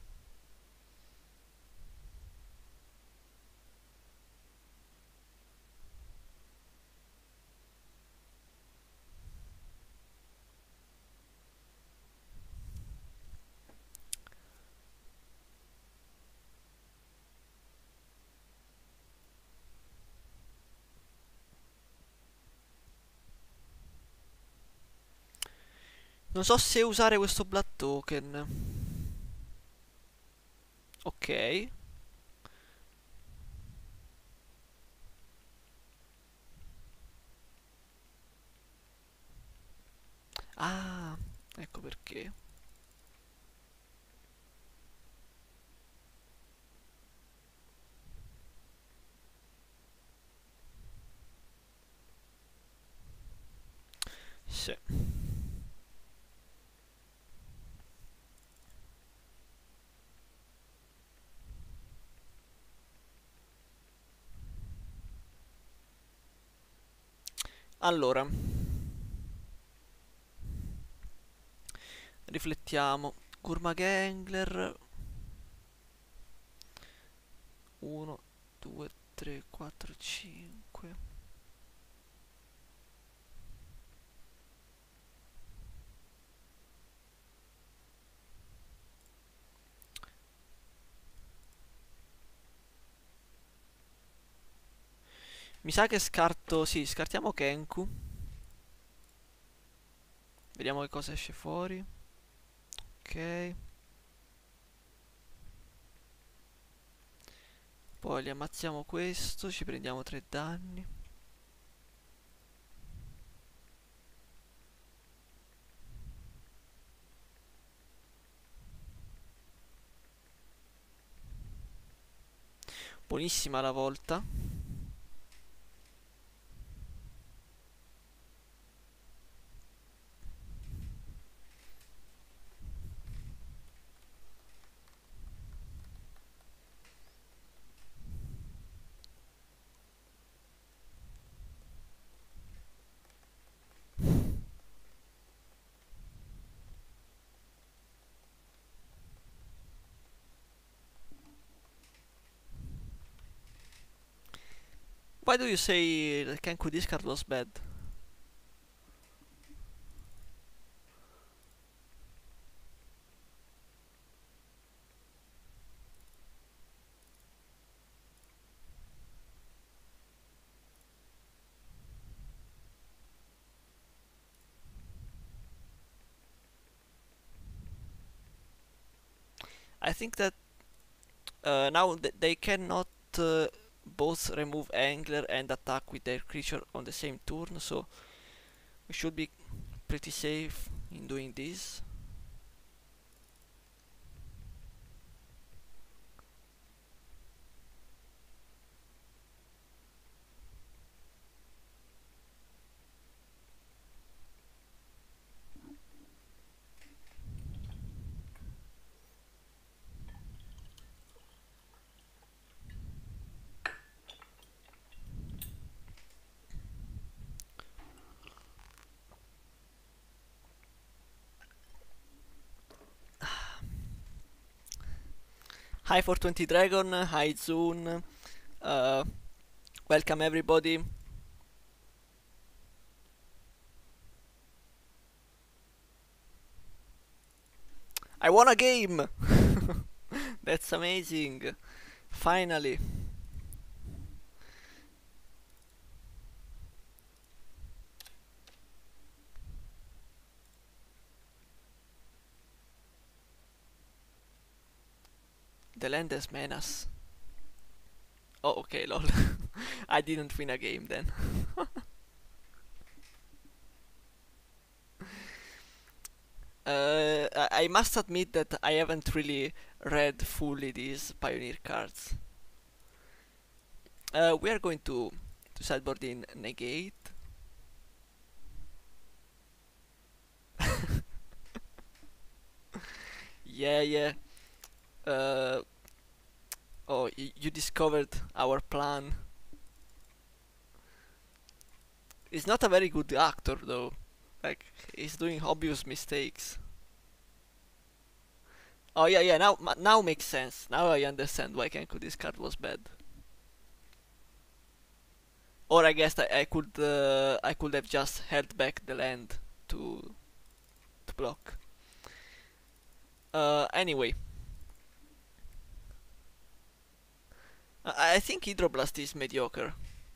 Non so se usare questo Blood Token. Ok. Ah, ecco perché. Sì. Allora, riflettiamo. Gurmagengler. uno, due, tre, quattro, cinque. Mi sa che scarto... Sì, scartiamo Kenku. Vediamo che cosa esce fuori. Ok. Poi li ammazziamo questo, ci prendiamo tre danni. Buonissima la volta. Why do you say that Kenku discard was bad? I think that uh, now th they cannot uh, both remove Angler and attack with their creature on the same turn, so we should be pretty safe in doing this. Hi four twenty Dragon, hi Zune, uh, welcome everybody. I won a game! That's amazing! Finally! The land has menace. Oh, okay, lol. I didn't win a game then. uh, I I must admit that I haven't really read fully these Pioneer cards. Uh, we are going to, to sideboard in Negate. Yeah, yeah. Uh, oh, y you discovered our plan. He's not a very good actor though. Like, he's doing obvious mistakes. Oh yeah, yeah, now ma- now makes sense. Now I understand why Kenku this card was bad. Or I guess I, I could uh, I could have just held back the land to to block. Uh, anyway, I, I think Hydroblast is mediocre.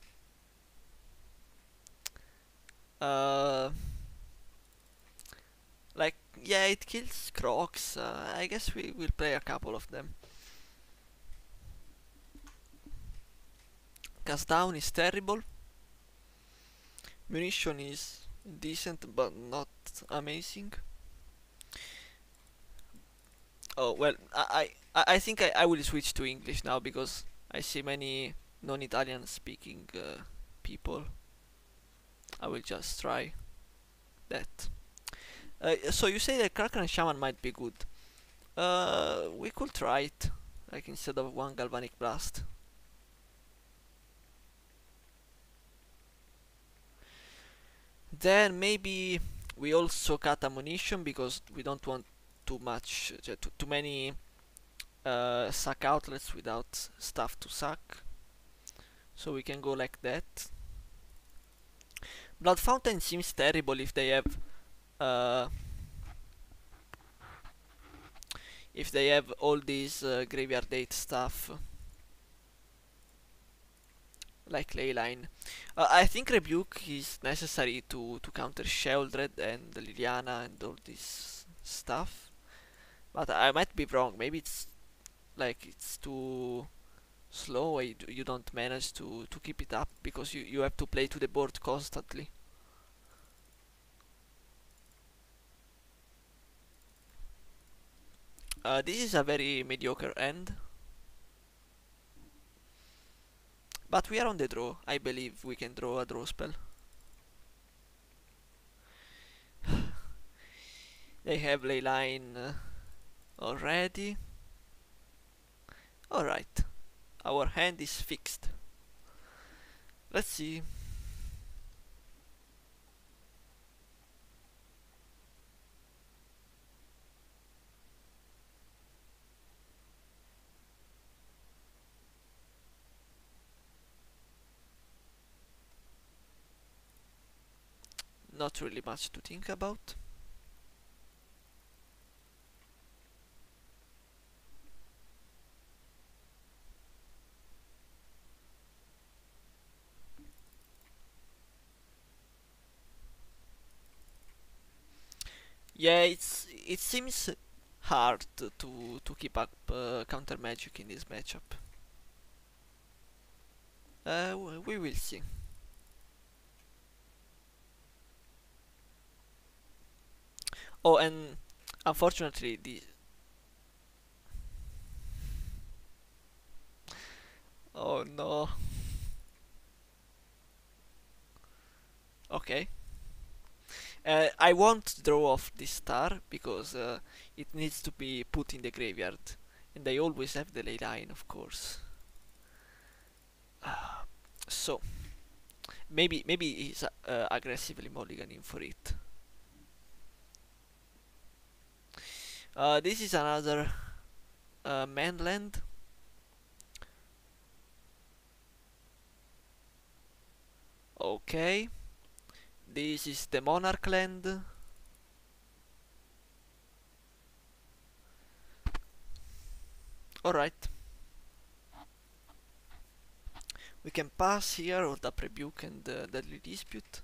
Uh, like yeah, it kills Crocs. Uh, I guess we will play a couple of them. Cast down is terrible. Munition is decent but not amazing. Oh well, I I, I think I, I will switch to English now because I see many non-Italian speaking uh, people. I will just try that. Uh, so you say that Kraken and Shaman might be good. Uh, we could try it, like instead of one Galvanic Blast. Then maybe we also cut ammunition because we don't want too much, uh, too, too many uh, suck outlets without stuff to suck. So we can go like that. Blood Fountain seems terrible if they have uh, if they have all these uh, Graveyard eight stuff like Leyline. Uh, I think Rebuke is necessary to, to counter Sheoldred and Liliana and all this stuff. But I might be wrong, maybe it's like it's too slow, you, you don't manage to, to keep it up because you, you have to play to the board constantly. Uh, this is a very mediocre end. But we are on the draw. I believe we can draw a draw spell. They have Leyline uh, already. Alright. Our hand is fixed. Let's see. Not really much to think about. Yeah, it's it seems hard to to, to keep up uh, counter magic in this matchup. Uh, we will see. Oh, and unfortunately, the oh no. Okay. Uh, I won't draw off this star because uh, it needs to be put in the graveyard, and I always have the ley line, of course. Uh, so maybe maybe he's uh, aggressively mulliganing for it. Uh, this is another uh, mainland. Okay. This is the Monarch land. Alright. We can pass here, or the Rebuke and uh, Deadly Dispute.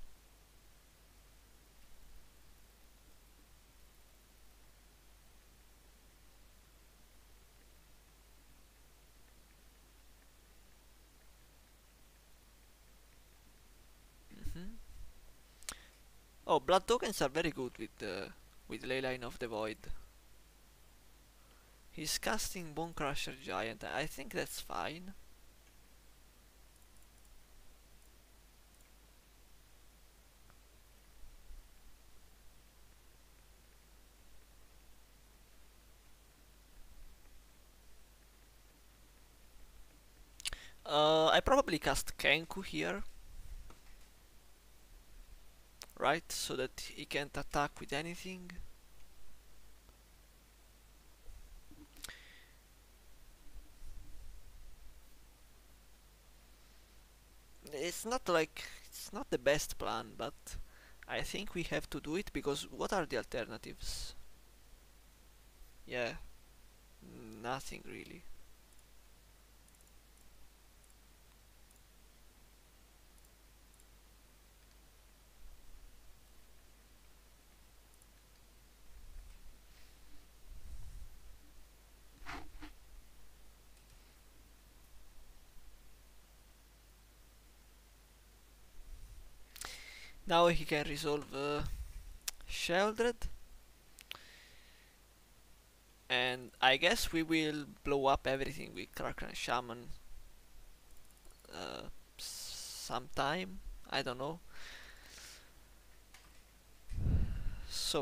Mm-hmm. Oh, blood tokens are very good with uh, with Leyline of the Void. He's casting Bone Crusher Giant. I think that's fine. Uh, I probably cast Kenku here, right? So that he can't attack with anything. It's not like it's not the best plan, but I think we have to do it because what are the alternatives? Yeah, nothing really. Now he can resolve uh, Sheoldred. And I guess we will blow up everything with Kraken Shaman uh, sometime. I don't know. So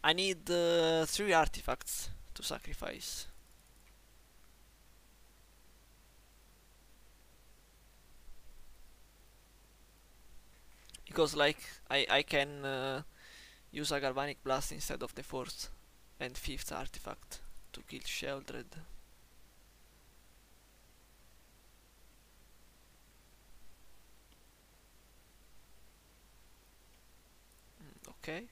I need uh, three artifacts to sacrifice. Because like I, I can uh, use a galvanic blast instead of the fourth and fifth artifact to kill Sheldred. Mm, okay.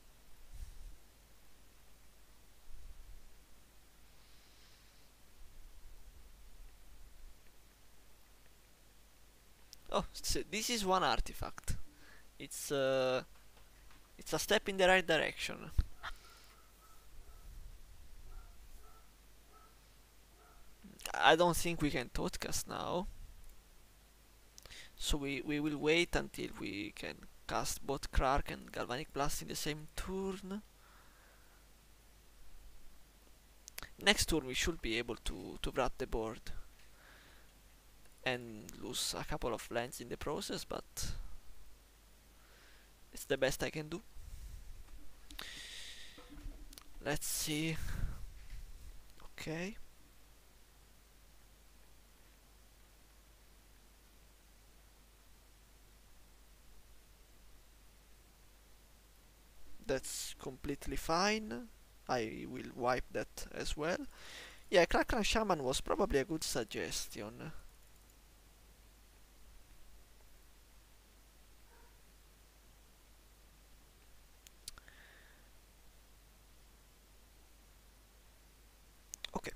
Oh, so this is one artifact. It's uh, it's a step in the right direction. I don't think we can Thoughtcast now. So we, we will wait until we can cast both Krark and Galvanic Blast in the same turn. Next turn we should be able to, to wrap the board and lose a couple of lands in the process, but it's the best I can do. Let's see. Okay. That's completely fine. I will wipe that as well. Yeah, Crackle Shaman was probably a good suggestion. Okay.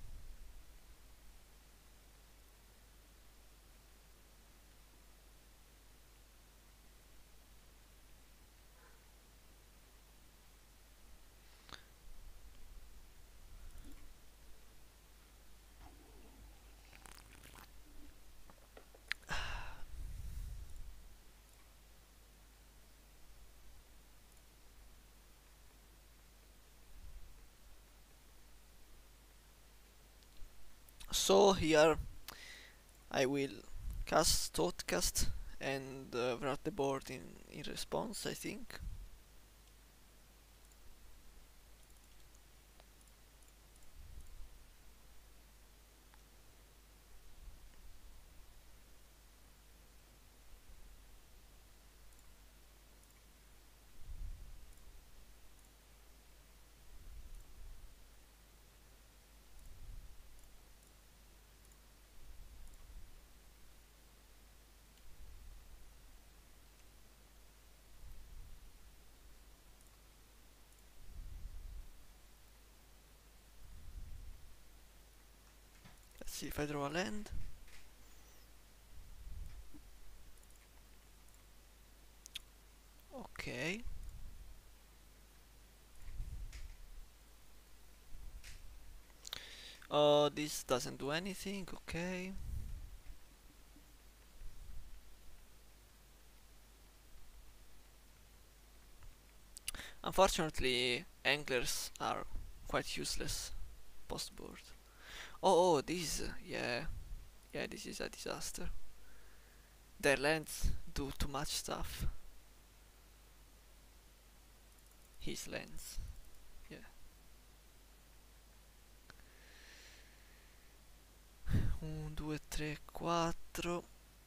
So here I will cast Thoughtcast and uh, wrap the board in, in response, I think. Let's see if I draw a land. Okay. Oh, uh, this doesn't do anything, okay. Unfortunately, anglers are quite useless post-board. Oh, oh, this, yeah, yeah, this is a disaster. Their lands do too much stuff. His lands, yeah. Un, due, tre, quattro.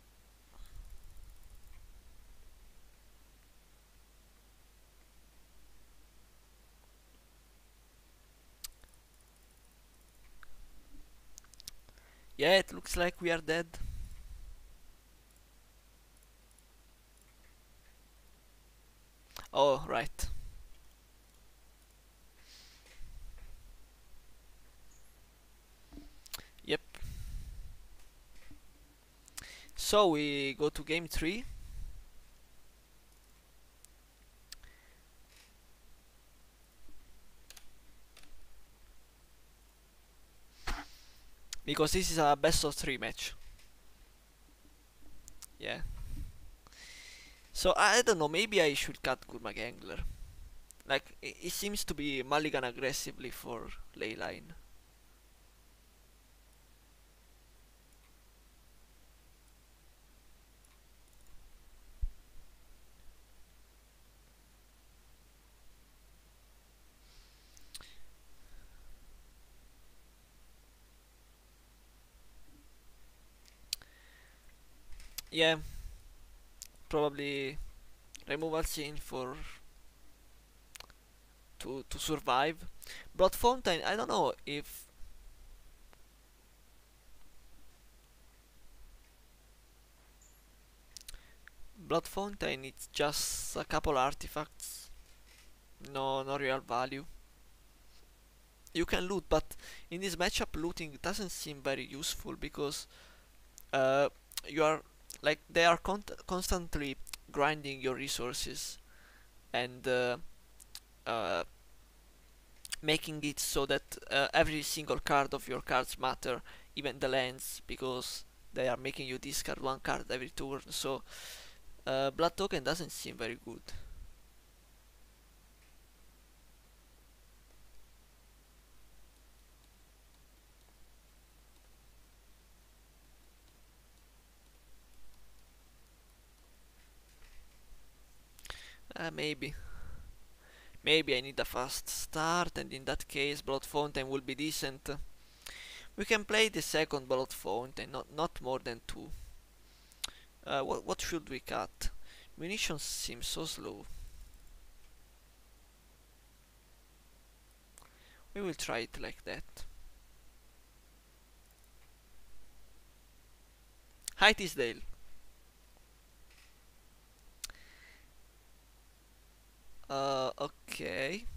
Yeah, it looks like we are dead. Oh, right. Yep. So we go to game three. Because this is a best of three match. Yeah. So I don't know, maybe I should cut Gurmag Angler. Like, it, it seems to be mulligan aggressively for Leyline. Yeah, probably removal scene for to to survive. Blood Fountain, I don't know if Blood Fountain it's just a couple artifacts, no no real value. You can loot, but in this matchup looting doesn't seem very useful because uh, you are like they are con constantly grinding your resources and uh, uh, making it so that uh, every single card of your cards matter, even the lands, because they are making you discard one card every turn. So uh, Blood Token doesn't seem very good. Uh, maybe. Maybe I need a fast start, and in that case Blood Fountain will be decent. We can play the second Blood Fountain, not, not more than two. Uh, what, what should we cut? Munitions seem so slow. We will try it like that. Hi Tisdale. Uh, okay.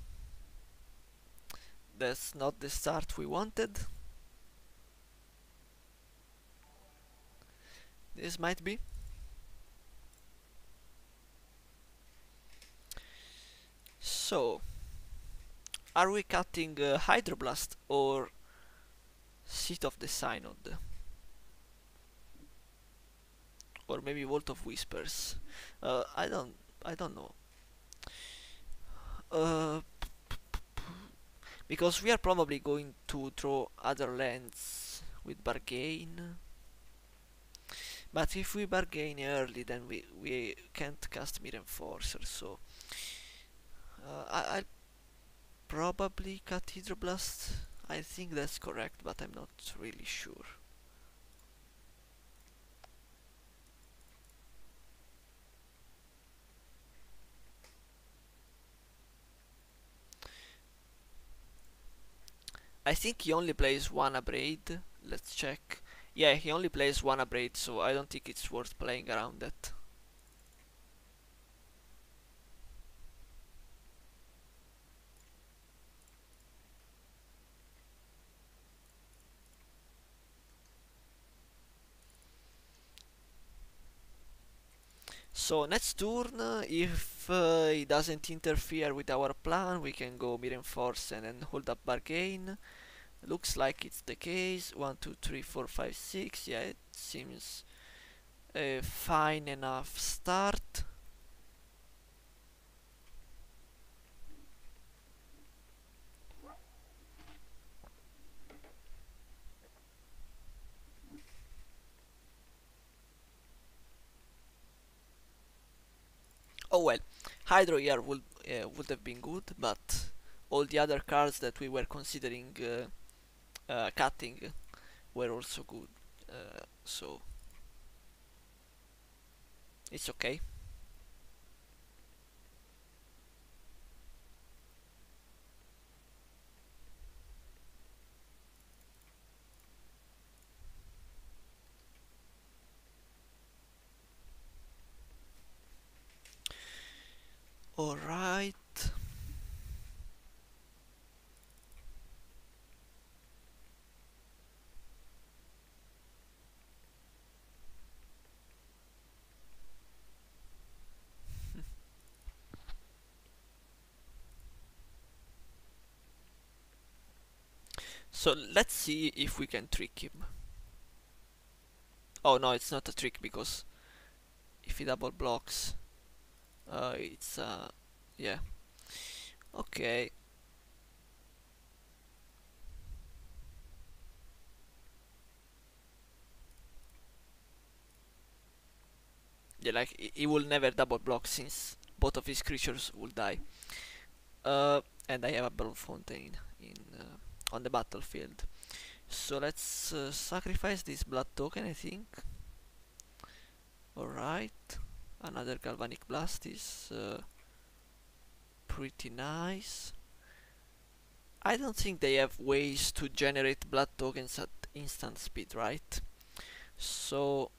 That's not the start we wanted. This might be. So, are we cutting uh, Hydroblast or Seat of the Synod? Or maybe Vault of Whispers? Uh, I don't, I don't know. Uh, because we are probably going to draw other lands with Bargain. But if we bargain early, then we, we can't cast Mir Enforcer, so uh, I, I'll probably cut Hydroblast. I think that's correct, but I'm not really sure. I think he only plays one Abrade. Let's check. Yeah, he only plays one Abrade, so I don't think it's worth playing around that. So next turn, uh, if uh, he doesn't interfere with our plan, we can go Mir Enforce and then hold up Bargain. Looks like it's the case. One, two, three, four, five, six. Yeah, it seems a fine enough start. Oh well, Hydro here would uh, would have been good, but all the other cards that we were considering uh, uh, cutting were also good. Uh, so it's okay. Alright. So let's see if we can trick him. Oh no, it's not a trick because if he double blocks, uh, it's uh, yeah. Okay. Yeah, like he, he will never double block since both of his creatures will die. Uh, and I have a Blood Fountain in uh, on the battlefield. So let's uh, sacrifice this blood token, I think. Alright, another Galvanic Blast is uh, pretty nice. I don't think they have ways to generate blood tokens at instant speed, right? So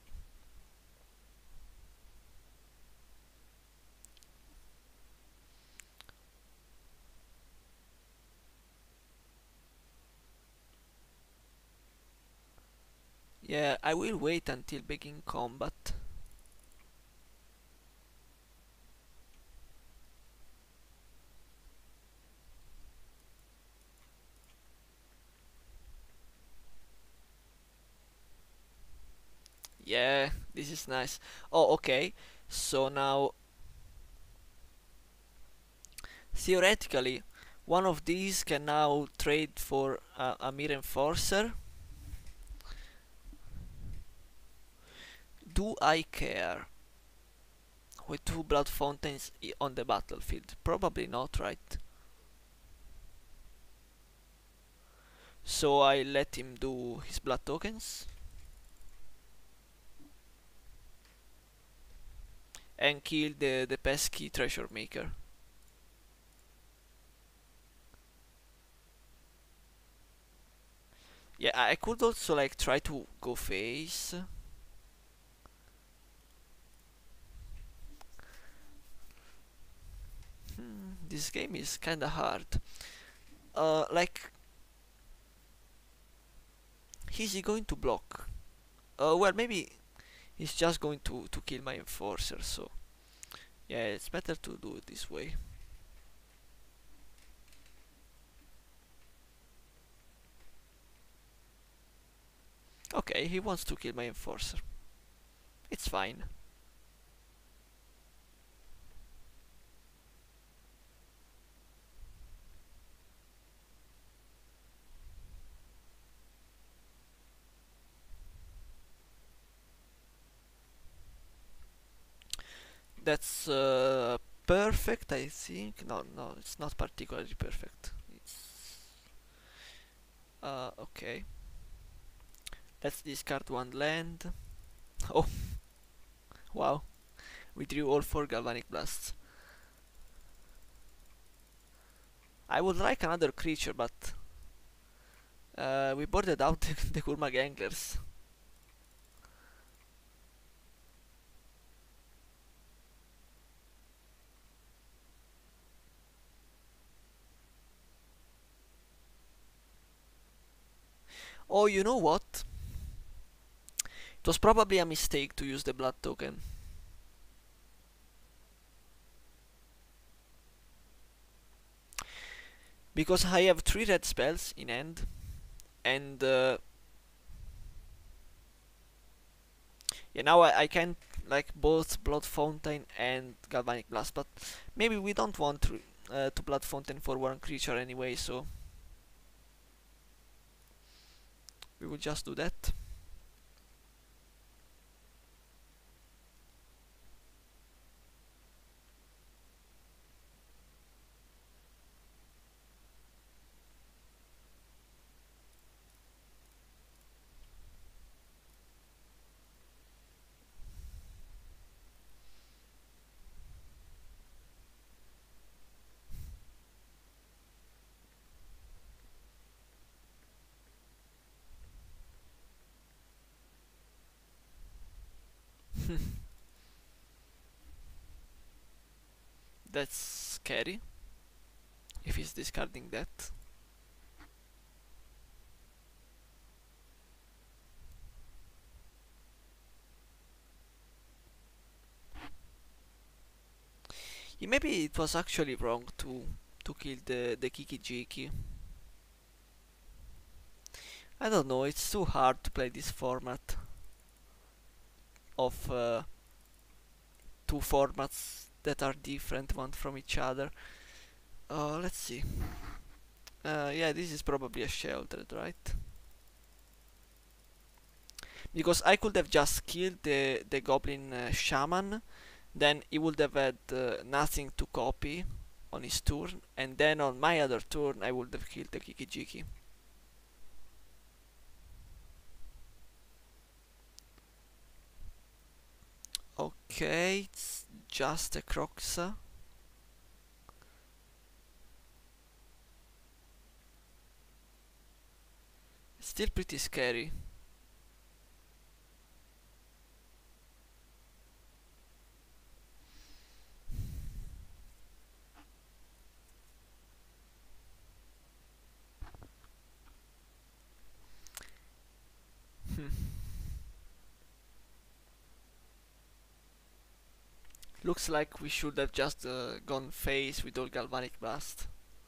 yeah, I will wait until begin combat. Yeah, this is nice. Oh, okay. So now, theoretically, one of these can now trade for uh, a Mir Enforcer. Do I care? With two Blood Fountains i- on the battlefield? Probably not, right? So I let him do his Blood Tokens. And kill the, the pesky Treasure Maker. Yeah, I could also like try to go face. Hmm, this game is kinda hard. Uh, like, is he going to block? Uh, well, maybe he's just going to, to kill my Enforcer, so yeah, it's better to do it this way. Okay, he wants to kill my Enforcer. It's fine. That's uh, perfect, I think. No, no, it's not particularly perfect. It's uh, okay. Let's discard one land. Oh, wow. We drew all four Galvanic Blasts. I would like another creature, but uh, we boarded out the, the Kurmag Anglers. Oh, you know what? It was probably a mistake to use the blood token. Because I have three red spells in hand, and uh, yeah, now I, I can like both Blood Fountain and Galvanic Blast, but maybe we don't want to, uh, to Blood Fountain for one creature anyway, so we will just do that. That's scary, if he's discarding that. Yeah, maybe it was actually wrong to to kill the, the Kiki-Jiki. I don't know, it's too hard to play this format of uh, two formats that are different one from each other. Uh, let's see. Uh, yeah, this is probably a Sheoldred, right? Because I could have just killed the, the Goblin uh, Shaman, then he would have had uh, nothing to copy on his turn, and then on my other turn I would have killed the Kiki-Jiki. Okay, it's just a Croxa. Still pretty scary. Hmm. Looks like we should have just uh, gone phase with all Galvanic Blast.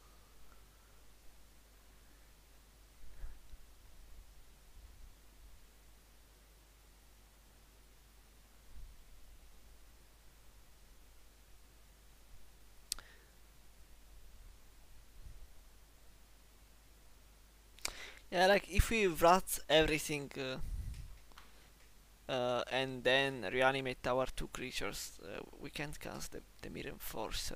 Yeah, like if we wrath everything uh, uh, and then reanimate our two creatures, uh, we can't cast the, the Mirror Enforcer.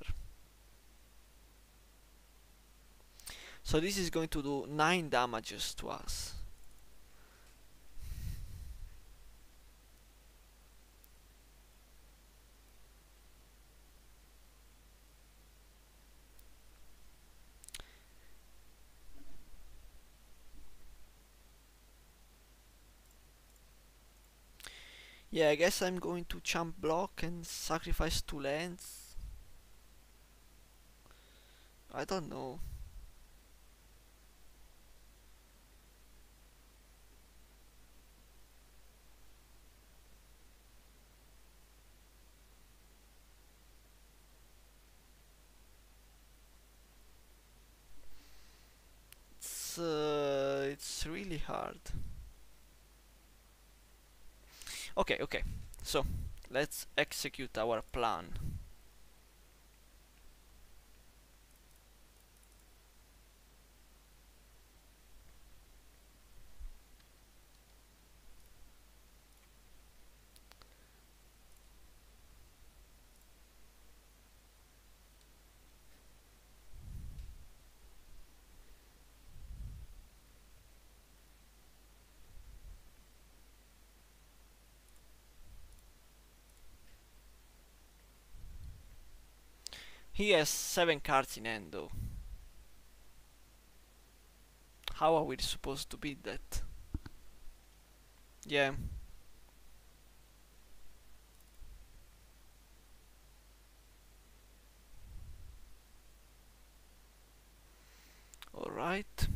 So this is going to do nine damages to us. Yeah, I guess I'm going to jump block and sacrifice two lands. I don't know. It's uh, it's really hard. Okay, okay. So let's execute our plan. He has seven cards in hand though. How are we supposed to beat that? Yeah. Alright.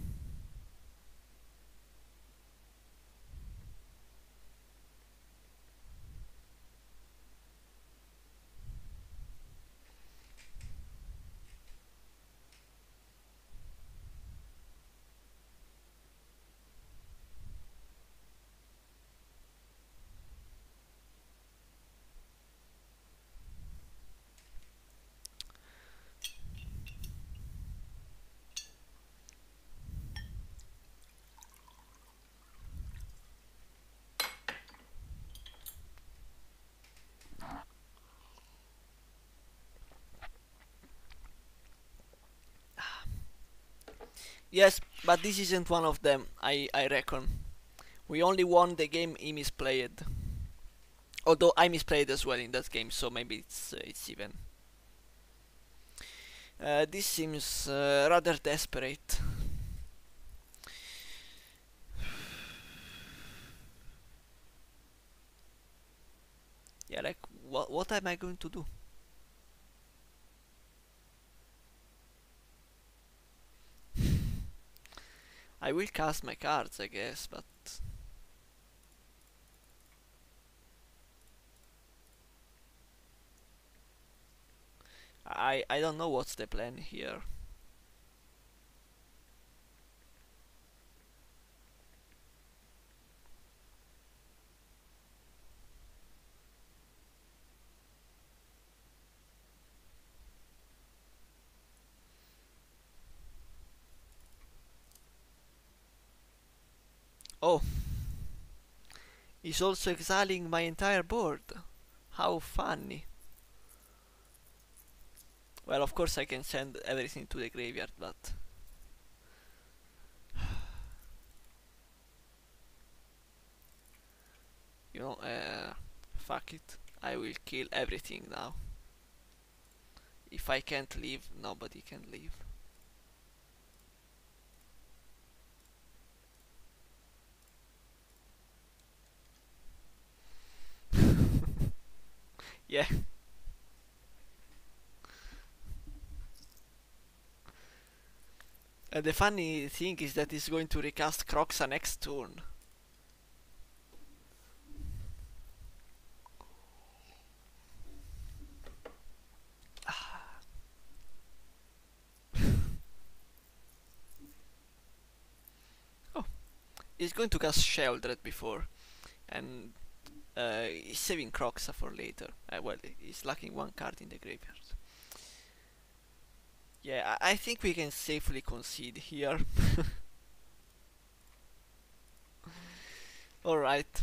Yes, but this isn't one of them, I, I reckon. We only won the game he misplayed. Although I misplayed as well in that game, so maybe it's, uh, it's even. Uh, this seems uh, rather desperate. Yeah, like, what, what am I going to do? I will cast my cards, I guess, but... I, I don't know what's the plan here. Oh, he's also exiling my entire board. How funny. Well, of course I can send everything to the graveyard, but... You know, uh, fuck it. I will kill everything now. If I can't leave, nobody can leave. Yeah. And the funny thing is that he's going to recast Croxa next turn. Oh, he's going to cast Sheldred before, and uh, he's saving Croxa for later. Uh, well, he's lacking one card in the graveyard. Yeah, I, I think we can safely concede here. Alright.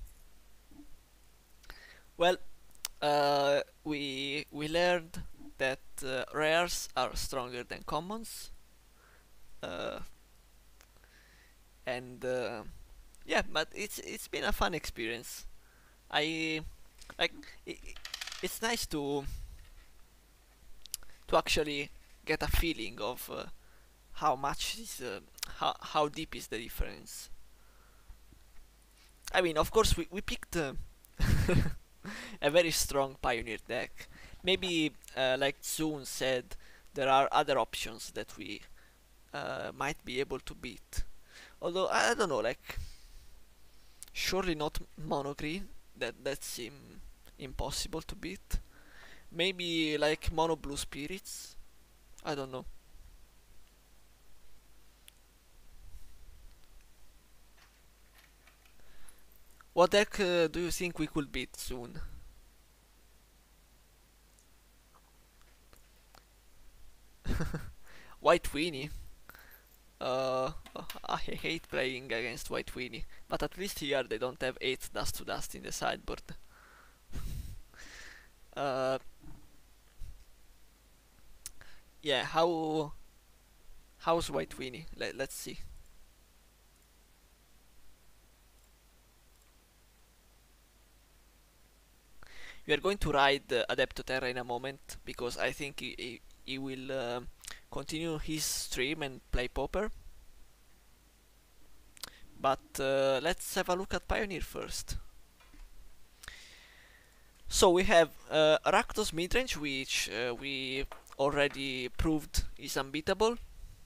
Well, uh, we we learned that uh, rares are stronger than commons. Uh, and uh, yeah, but it's it's been a fun experience. I like it, it's nice to to actually get a feeling of uh, how much is uh, how how deep is the difference. I mean, of course, we we picked uh, a very strong Pioneer deck. Maybe, uh, like Zoon said, there are other options that we uh, might be able to beat. Although I don't know, like surely not mono green. That that seem impossible to beat. Maybe like mono blue spirits. I don't know. What deck uh, do you think we could beat soon? White Weenie. Uh, I hate playing against White Weenie, but at least here they don't have eight dust to dust in the sideboard. uh, yeah, how how's White Weenie? Let, let's see. We are going to ride uh, Adepto Terra in a moment because I think he, he, he will uh, continue his stream and play Pauper. But uh, let's have a look at Pioneer first. So we have uh, Rakdos midrange, which uh, we already proved is unbeatable.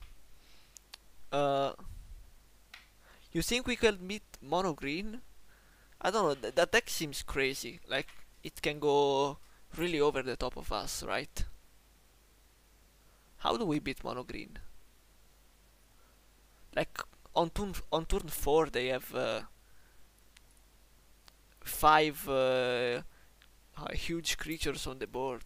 Uh, you think we can beat mono green? I don't know, th that deck seems crazy. Like, it can go really over the top of us, right? How do we beat mono green? Like, on turn, on turn four they have uh, five uh, uh, huge creatures on the board.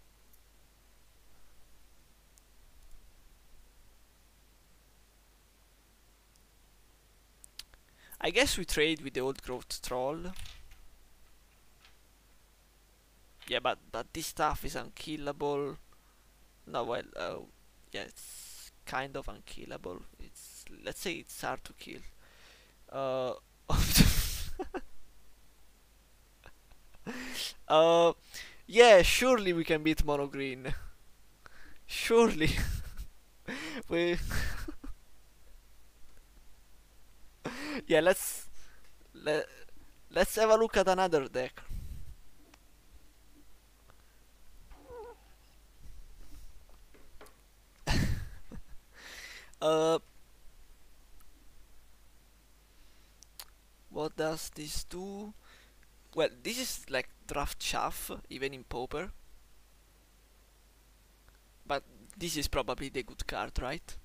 I guess we trade with the old growth troll. Yeah, but but this stuff is unkillable. No, well, uh, yeah, it's kind of unkillable. It's let's say it's hard to kill. Uh, uh, yeah, surely we can beat mono green. Surely, we. Yeah, let's let let's have a look at another deck. Uh, what does this do? Well, this is like draft chaff, even in Pauper. But this is probably the good card, right?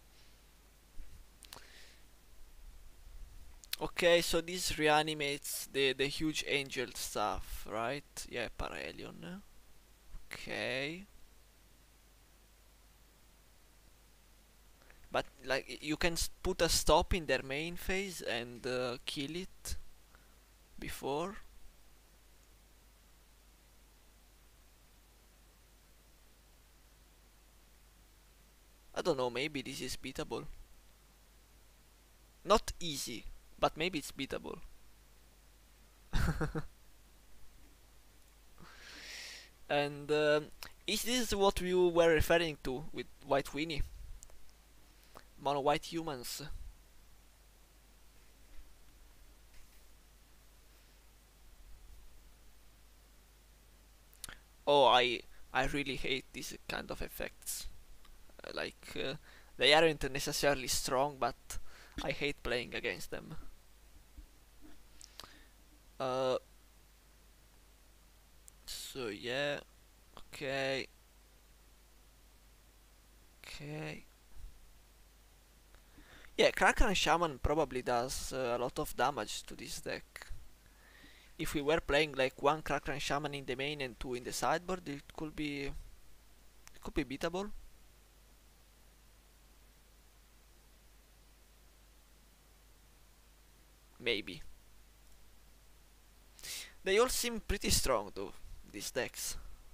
Okay, so this reanimates the, the huge angel stuff, right? Yeah, Paralion. Okay. But, like, you can put a stop in their main phase and uh, kill it before. I don't know, maybe this is beatable. Not easy, but maybe it's beatable. And um is this what you were referring to with White Winnie? Mono white humans? Oh, I I really hate these kind of effects. Uh, like uh, they aren't necessarily strong, but I hate playing against them. Uh, so yeah, okay, okay. Yeah, Kraken Shaman probably does uh, a lot of damage to this deck. If we were playing like one Kraken Shaman in the main and two in the sideboard, it could be it could be beatable. Maybe. They all seem pretty strong though, these decks.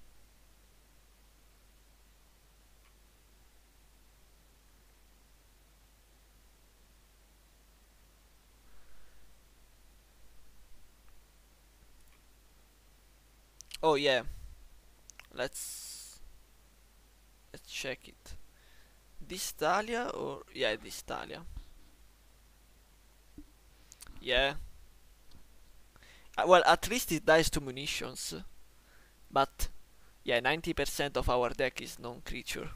Oh yeah, let's let's check it. This Dahlia or yeah, this Dahlia. Yeah. Uh, well, at least it dies to munitions, but yeah, ninety percent of our deck is non-creature.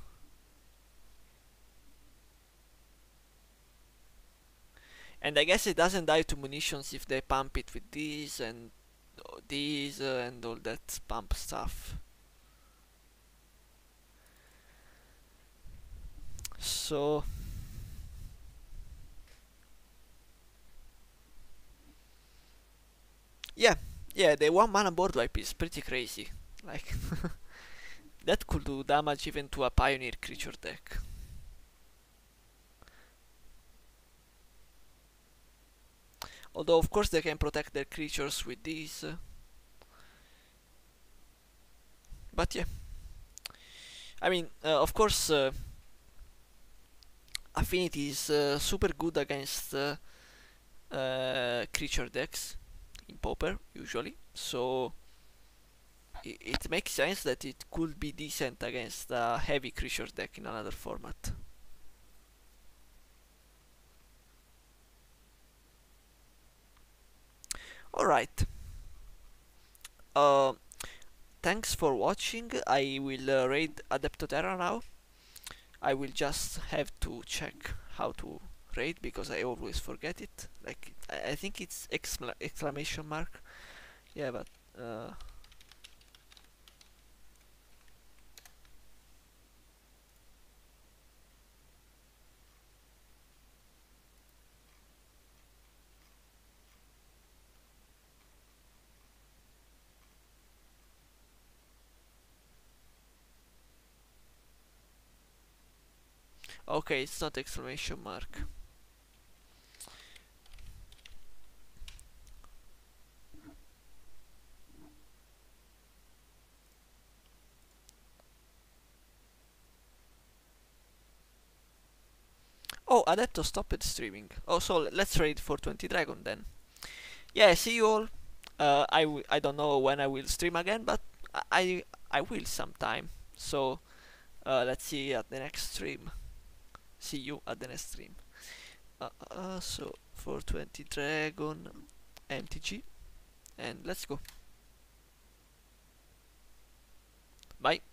And I guess it doesn't die to munitions if they pump it with these and uh, these uh, and all that pump stuff. So yeah, yeah, the one mana board wipe is pretty crazy. Like that could do damage even to a pioneer creature deck. Although of course they can protect their creatures with these. Uh, but yeah, I mean, uh, of course, uh, Affinity is uh, super good against uh, uh, creature decks in Pauper usually, so i- it makes sense that it could be decent against a heavy creature deck in another format. Alright, uh, thanks for watching. I will uh, raid Adeptoterra now. I will just have to check how to raid because I always forget it. Like I, I think it's excla exclamation mark. Yeah, but uh, okay, it's not exclamation mark. Oh, Adepto stopped streaming. Oh, so let's raid four twenty Dragon then. Yeah, see you all. Uh, I w I don't know when I will stream again, but I I will sometime. So uh, let's see at the next stream. See you at the next stream. Uh, uh, so four twenty Dragon, M T G, and let's go. Bye.